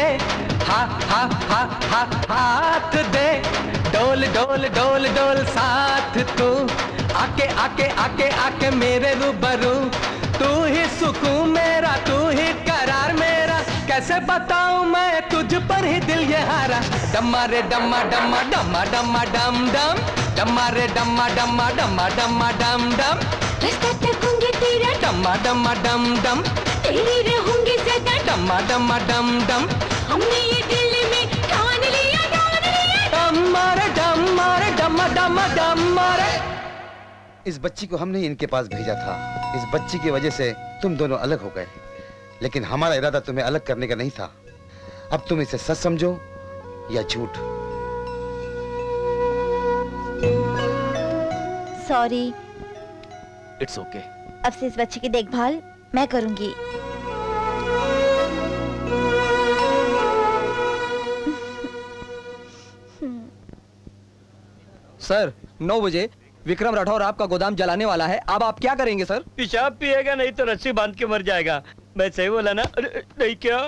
हाथ दे, डोल डोल डोल डोल साथ तू, आके आके आके आके मेरे रूबरू, तू ही सुकून मेरा, तू ही करार मेरा, कैसे बताऊं मैं तुझ पर ही दिल ये हारा, डम्मा रे डम्मा डम्मा डम्मा डम्मा डम डम, डम्मा रे डम्मा डम्मा डम्मा डम्मा डम डम, रास्ता तकूंगी तेरा डम्मा डम्मा डम डम, तेरी रहूंगी सदा डम्मा डम्मा डम डम, हमने ये दिल में ठान लिया डम्मा रे डम्मा डम्मा डम्मा रे। इस बच्ची को हमने इनके पास भेजा था, इस बच्ची की वजह से तुम दोनों अलग हो गए, लेकिन हमारा इरादा तुम्हें अलग करने का नहीं था। अब तुम इसे सच समझो या झूठ। सॉरी। It's okay. अब से इस बच्चे की देखभाल मैं करूंगी। सर 9 बजे विक्रम राठौर आपका गोदाम जलाने वाला है, अब आप क्या करेंगे सर? पेशाब पिएगा नहीं तो रस्सी बांध के मर जाएगा। मैं सही बोला ना? नहीं क्या?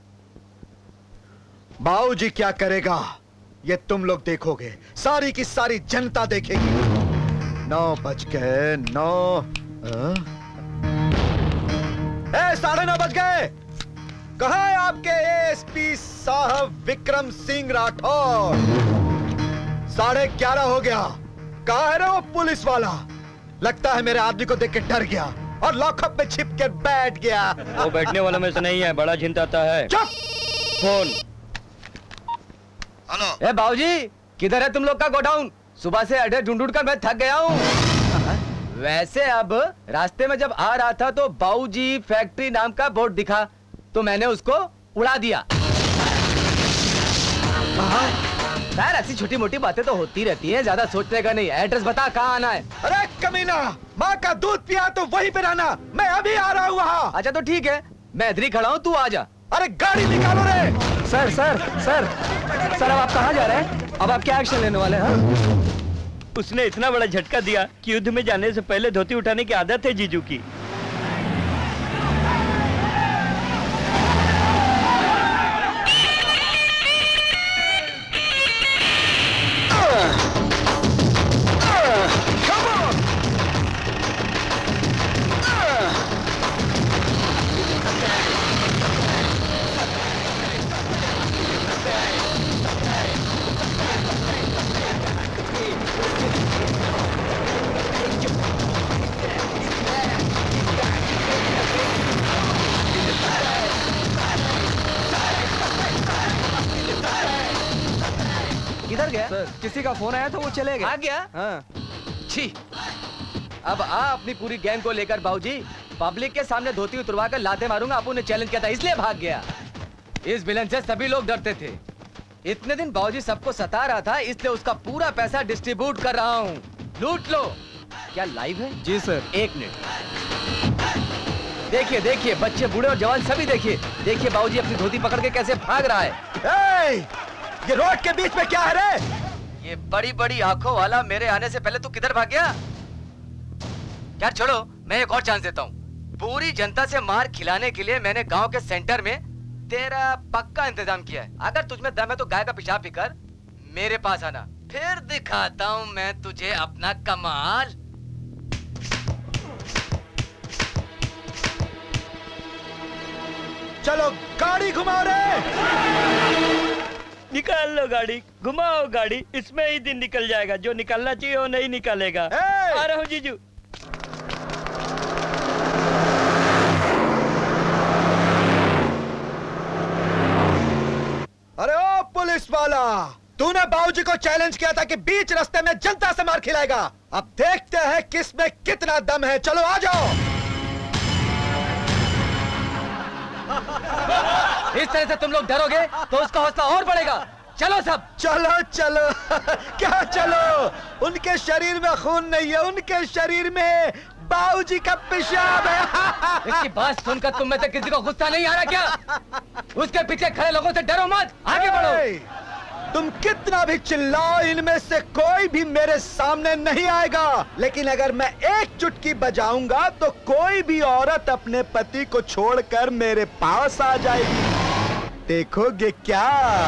बाबूजी क्या करेगा ये तुम लोग देखोगे, सारी की सारी जनता देखेगी। 9 बज गए, 9 9:30 बज गए। कहाँ है आपके एएसपी साहब विक्रम सिंह राठौर? 11:30 हो गया। कहाँ है वो पुलिस वाला? लगता है मेरे आदमी को देख के डर गया और लॉकअप में छिप के बैठ गया। वो बैठने वालों में से नहीं है, बड़ा झिंटाता है। चुप! फोन। हेलो। बाबूजी किधर है तुम लोग का गोडाउन? सुबह से एड्रेस ढूंढ कर मैं थक गया हूँ। वैसे अब रास्ते में जब आ रहा था तो बाबूजी फैक्ट्री नाम का बोर्ड दिखा तो मैंने उसको उड़ा दिया। यार ऐसी छोटी मोटी बातें तो होती रहती है, ज्यादा सोचने का नहीं। एड्रेस बता कहाँ आना है। अरे कमीना, माँ का दूध पिया तो वहीं पे रहना, मैं अभी आ रहा हूँ वहाँ। अच्छा तो ठीक है, मैं इधर ही खड़ा हूँ, तू आ जा। अरे गाड़ी निकालो रे। सर सर सर सर अब आप कहाँ जा रहे हैं? अब आप क्या एक्शन लेने वाले हैं? उसने इतना बड़ा झटका दिया कि युद्ध में जाने से पहले धोती उठाने की आदत है जीजू की। सर किसी का फोन आया था, वो चले गए। आ गया? हाँ। छी, अब आ अपनी पूरी गैंग को लेकर बाबूजी, पब्लिक के सामने धोती उतरवा कर लाते मारूंगा। आपू ने चैलेंज किया था इसलिए भाग गया। इस विलन से सभी लोग डरते थे। इतने दिन बाबूजी सबको सता रहा था, इसलिए उसका पूरा पैसा डिस्ट्रीब्यूट कर रहा हूँ। लूट लो। क्या लाइव है? जी सर। 1 मिनट। देखिए देखिए, बच्चे बूढ़े और जवान सभी देखिए। देखिए बाबूजी अपनी धोती पकड़ के कैसे भाग रहा है। ये रोड के बीच में क्या है रे? ये बड़ी बड़ी आंखों वाला मेरे आने से पहले तू किधर भाग गया? यार छोड़ो, मैं एक और चांस देता हूँ। पूरी जनता से मार खिलाने के लिए मैंने गांव के सेंटर में तेरा पक्का इंतजाम किया है। अगर तुझमें दम है तो गाय का पेशाब पीकर मेरे पास आना, फिर दिखाता हूँ मैं तुझे अपना कमाल। चलो गाड़ी घुमाओ रे। निकाल लो गाड़ी, घुमाओ गाड़ी, इसमें ही दिन निकल जाएगा। जो निकलना चाहिए वो नहीं निकलेगा। आ रहा हूँ जीजू। अरे ओ पुलिस वाला, तूने बाबूजी को चैलेंज किया था कि बीच रास्ते में जनता से मार खिलाएगा। अब देखते हैं किसमें कितना दम है। चलो आ जाओ। इस तरह से तुम लोग डरोगे तो उसका हौसला और बढ़ेगा। चलो सब, चलो चलो। क्या चलो? उनके शरीर में खून नहीं है, उनके शरीर में बाबूजी का पेशाब है। इसकी बात सुनकर तुम में से किसी को गुस्सा नहीं आ रहा क्या? उसके पीछे खड़े लोगों से डरो मत, आगे बढ़ो। तुम कितना भी चिल्लाओ, इनमें से कोई भी मेरे सामने नहीं आएगा। लेकिन अगर मैं एक चुटकी बजाऊंगा तो कोई भी औरत अपने पति को छोड़कर मेरे पास आ जाएगी। देखोगे क्या?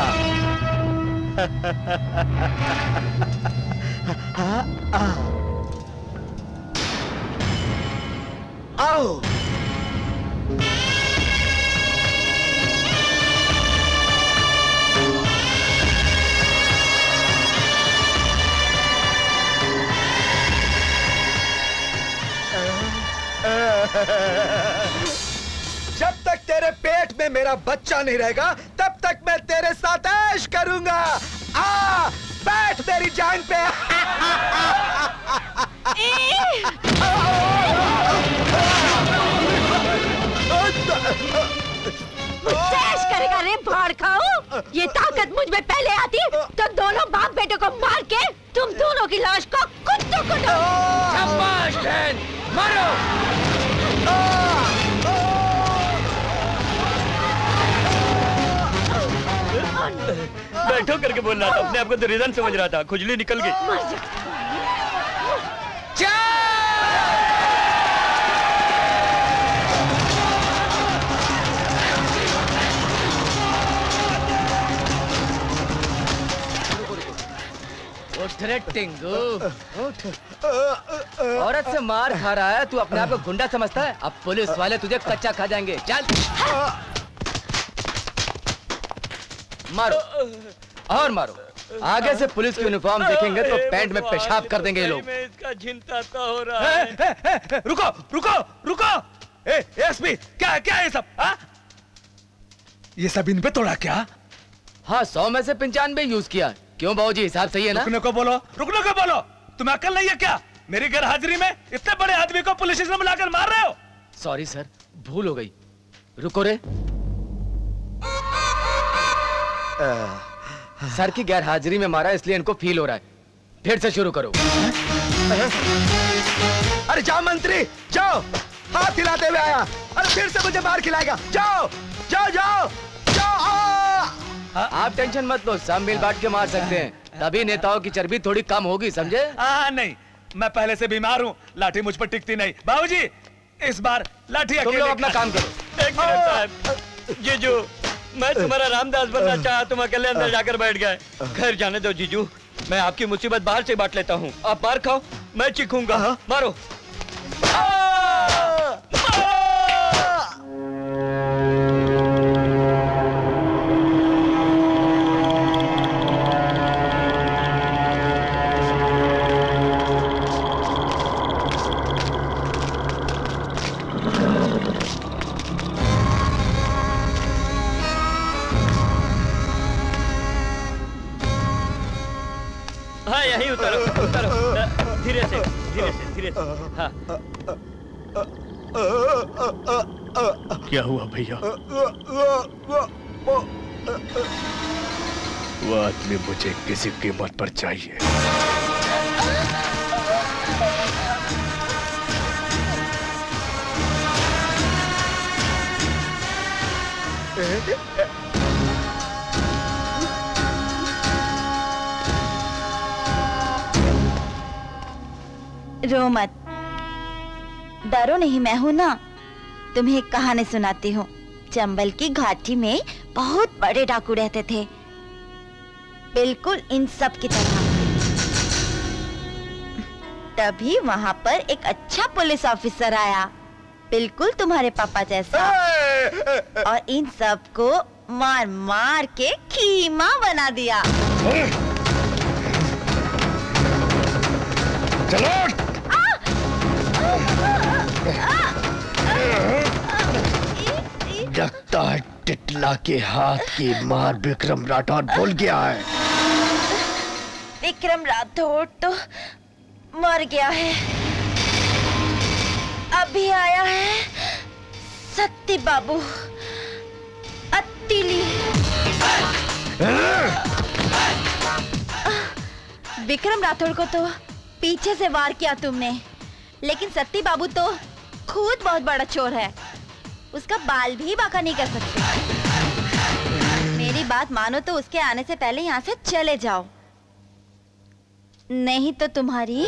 आओ। जब तक तेरे पेट में मेरा बच्चा नहीं रहेगा तब तक मैं तेरे साथ ऐश करूंगा। आ, बैठ मेरी जान पे। ऐश करेगा रे भाड़ खाओ। ये ताकत मुझ में पहले आती तो दोनों बाप बेटे को मार के तुम दोनों की लाश को कुत्तों को दो। शाबाश बहन, मारो। बैठो करके बोल रहा था, अपने आप को तो रीजन समझ रहा था। खुजली निकल गई। औरत से मार खा रहा है, तू अपने आप को गुंडा समझता है? अब पुलिस वाले तुझे कच्चा खा जाएंगे। चल मारो और मारो। आगे से पुलिस की यूनिफॉर्म देखेंगे तो पैंट में पेशाब कर देंगे ये लोग। इसका झिंटाता हो रहा है। रुको रुको रुको। एसपी, क्या क्या ये सब? ये सब इन पे तोड़ा क्या? हाँ, 100 में से 95 यूज किया। क्यों बाबूजी, हिसाब सही है ना? रुकने को बोलो, रुकने को बोलो। तुम्हें अकल नहीं है क्या? मेरी गैर हाजिरी में इतने बड़े आदमी को पुलिस स्टेशन में लाकर मार रहे हो। सॉरी सर, भूल हो गई। रुको रे। सर की गैर हाजिरी में मारा इसलिए इनको फील हो रहा है। फिर से शुरू करो। अरे जाओ मंत्री, जाओ। हाथ हिलाते हुए आया। अरे फिर से मुझे मार खिलाएगा। जाओ जाओ जाओ जाओ। आप टेंशन मत लो, सब मिल बांट के मार सकते हैं। तभी नेताओं की चर्बी थोड़ी कम होगी, समझे? नहीं, मैं पहले से बीमार हूँ, लाठी मुझ पर टिकती नहीं। बाबूजी, इस बार लाठी तुम लोग अपना काम करो। एक मिनट साहब। जीजू, मैं तुम्हारा रामदास बनना चाहा, तुम अकेले अंदर जाकर बैठ गए। घर जाने दो जीजू, मैं आपकी मुसीबत बाहर से बांट लेता हूँ। आप मार खाओ, मैं चीखूंगा। मारो। उतारो, धीरे से, धीरे से, धीरे से। हाँ। क्या हुआ भैया? वो आदमी मुझे किसी कीमत पर चाहिए। रो मत, डरो नहीं, मैं हूं ना। तुम्हें एक कहानी सुनाती हूँ। चंबल की घाटी में बहुत बड़े डाकू रहते थे, बिल्कुल इन सब की तरह। तभी वहाँ पर एक अच्छा पुलिस ऑफिसर आया, बिल्कुल तुम्हारे पापा जैसा, और इन सब को मार मार के कीमा बना दिया। चलो। लगता है टिटला के हाथ की मार विक्रम राठौर भूल गया है। विक्रम राठौर तो मर गया है, अभी आया है सती बाबू, अत्तिली। विक्रम राठौर को तो पीछे से वार किया तुमने, लेकिन सती बाबू तो खुद बहुत बड़ा चोर है, उसका बाल भी बाका नहीं कर सकते। मेरी बात मानो तो उसके आने से पहले यहाँ से चले जाओ, नहीं तो तुम्हारी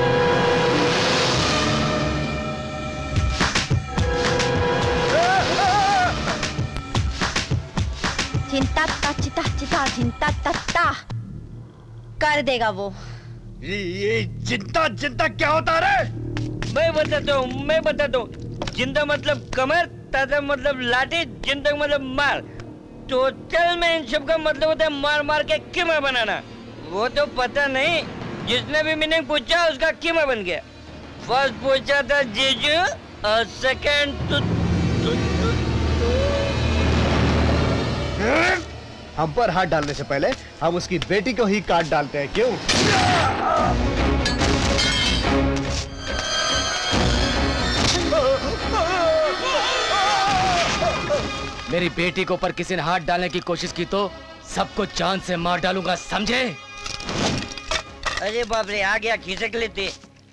चिंता चिता चिता चिंता तत्ता कर देगा वो। ये चिंता चिंता क्या होता रे? मैं बताता हूँ। जिंदा मतलब कमर, ताजा मतलब लाठी, जिंदा मतलब मार। टोटल में इन सब का मतलब होता है मार मार के कीमा बनाना। वो तो पता नहीं, जिसने भी मीनिंग पूछा उसका कीमा बन गया। फर्स्ट पूछा था जीजू और सेकंड हम पर हाथ डालने से पहले हम उसकी बेटी को ही काट डालते हैं, क्यों? मेरी बेटी को पर किसी ने हाथ डालने की कोशिश की तो सबको जान से मार डालूंगा, समझे? अरे बाप रे, आ गया, खिसक लेते।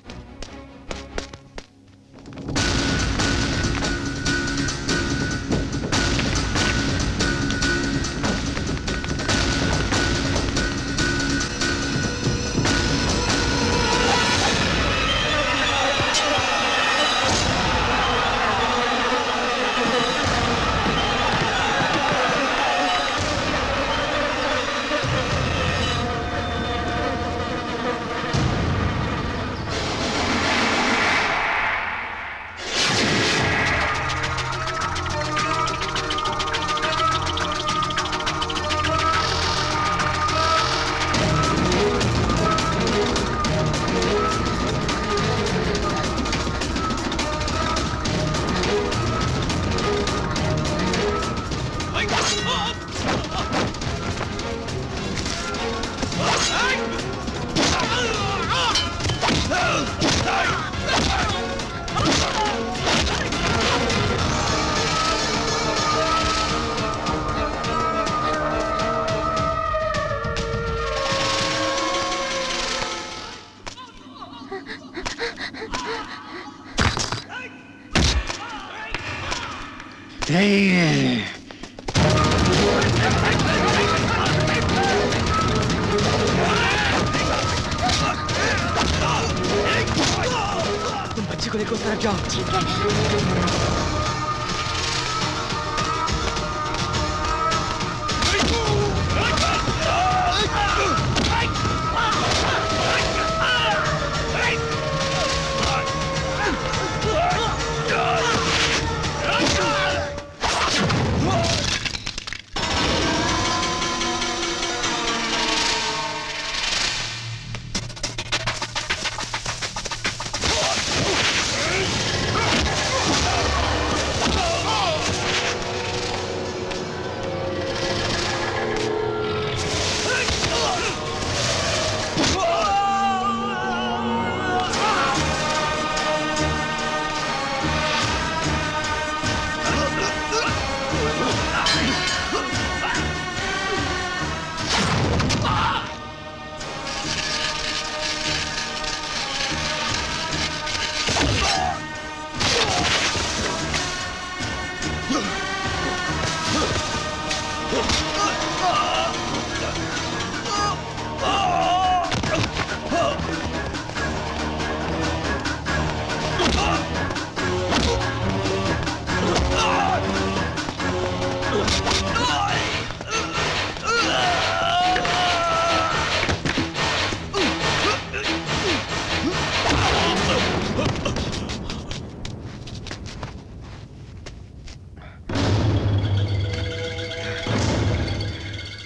तुम बच्ची को लेकर उस तरफ जाओ। ठीक है।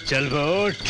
चल वोट।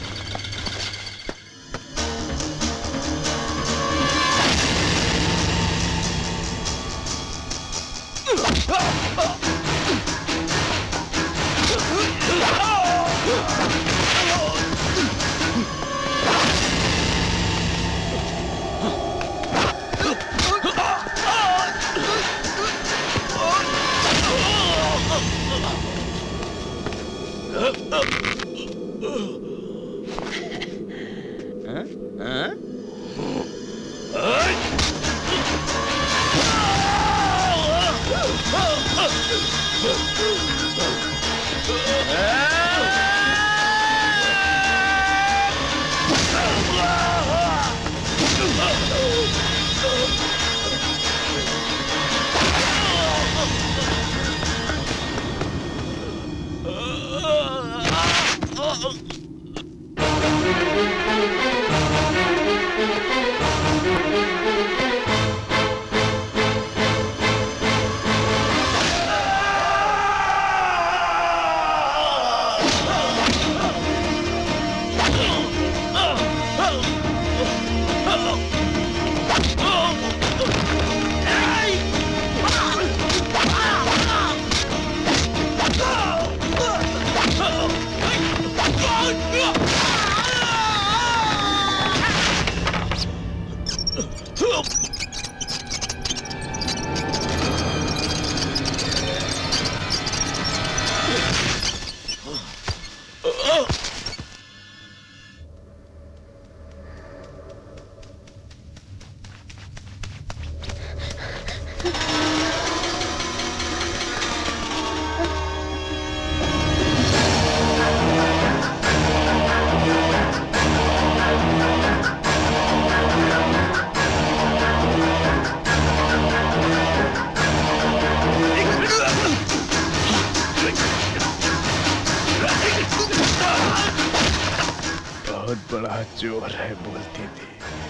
जोर है बोलती थी,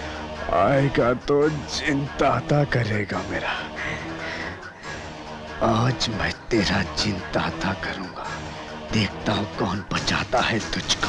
आएगा तो जिंदा करेगा मेरा। आज मैं तेरा जिंदा करूंगा, देखता हूं कौन बचाता है तुझको।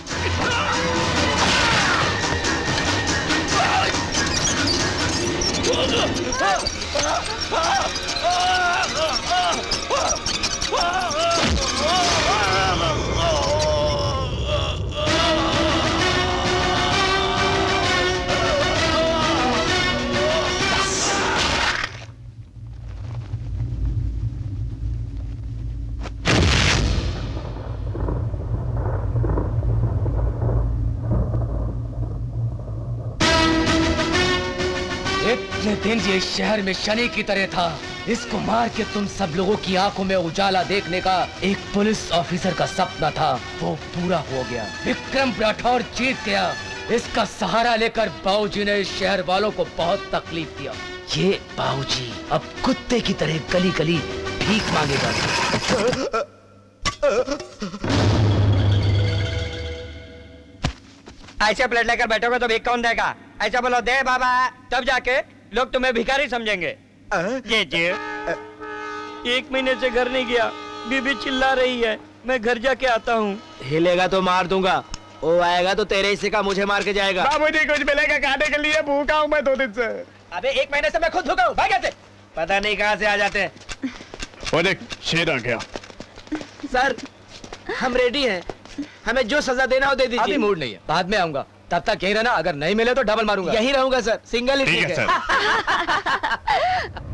इतने दिन ये शहर में शनि की तरह था। इसको मार के तुम सब लोगों की आंखों में उजाला देखने का एक पुलिस ऑफिसर का सपना था, वो पूरा हो गया। विक्रम राठौर जीत गया। इसका सहारा लेकर बाबूजी ने इस शहर वालों को बहुत तकलीफ दिया। ये बाबूजी अब कुत्ते की तरह गली गली भीख मांगेगा। ऐसे प्लेट लेकर बैठोगे तो भीख कौन देगा? ऐसा बोलो दे बाबा, तब जाके लोग तुम्हें भिखारी समझेंगे। जी जी। 1 महीने से घर नहीं गया, बीबी चिल्ला रही है, मैं घर जाके आता हूँ। हिलेगा तो मार दूंगा, वो आएगा तो तेरे हिस्से का मुझे मार के जाएगा। बाबूजी कुछ मिलेगा खाने के लिए? भूखा हूँ मैं 2 दिन से। अबे 1 महीने से मैं खुद भूखा हूँ, भाग कैसे? पता नहीं कहाँ से आ जाते हैं। वो देख शेर आ गया। सर हम रेडी हैं, हमें जो सजा देना हो दे दीजिए। अभी मूड नहीं है, बाद में आऊंगा, तब तक यही रहना। अगर नहीं मिले तो डबल मारूंगा। यही रहूंगा सर, सिंगल ही ठीक है सर।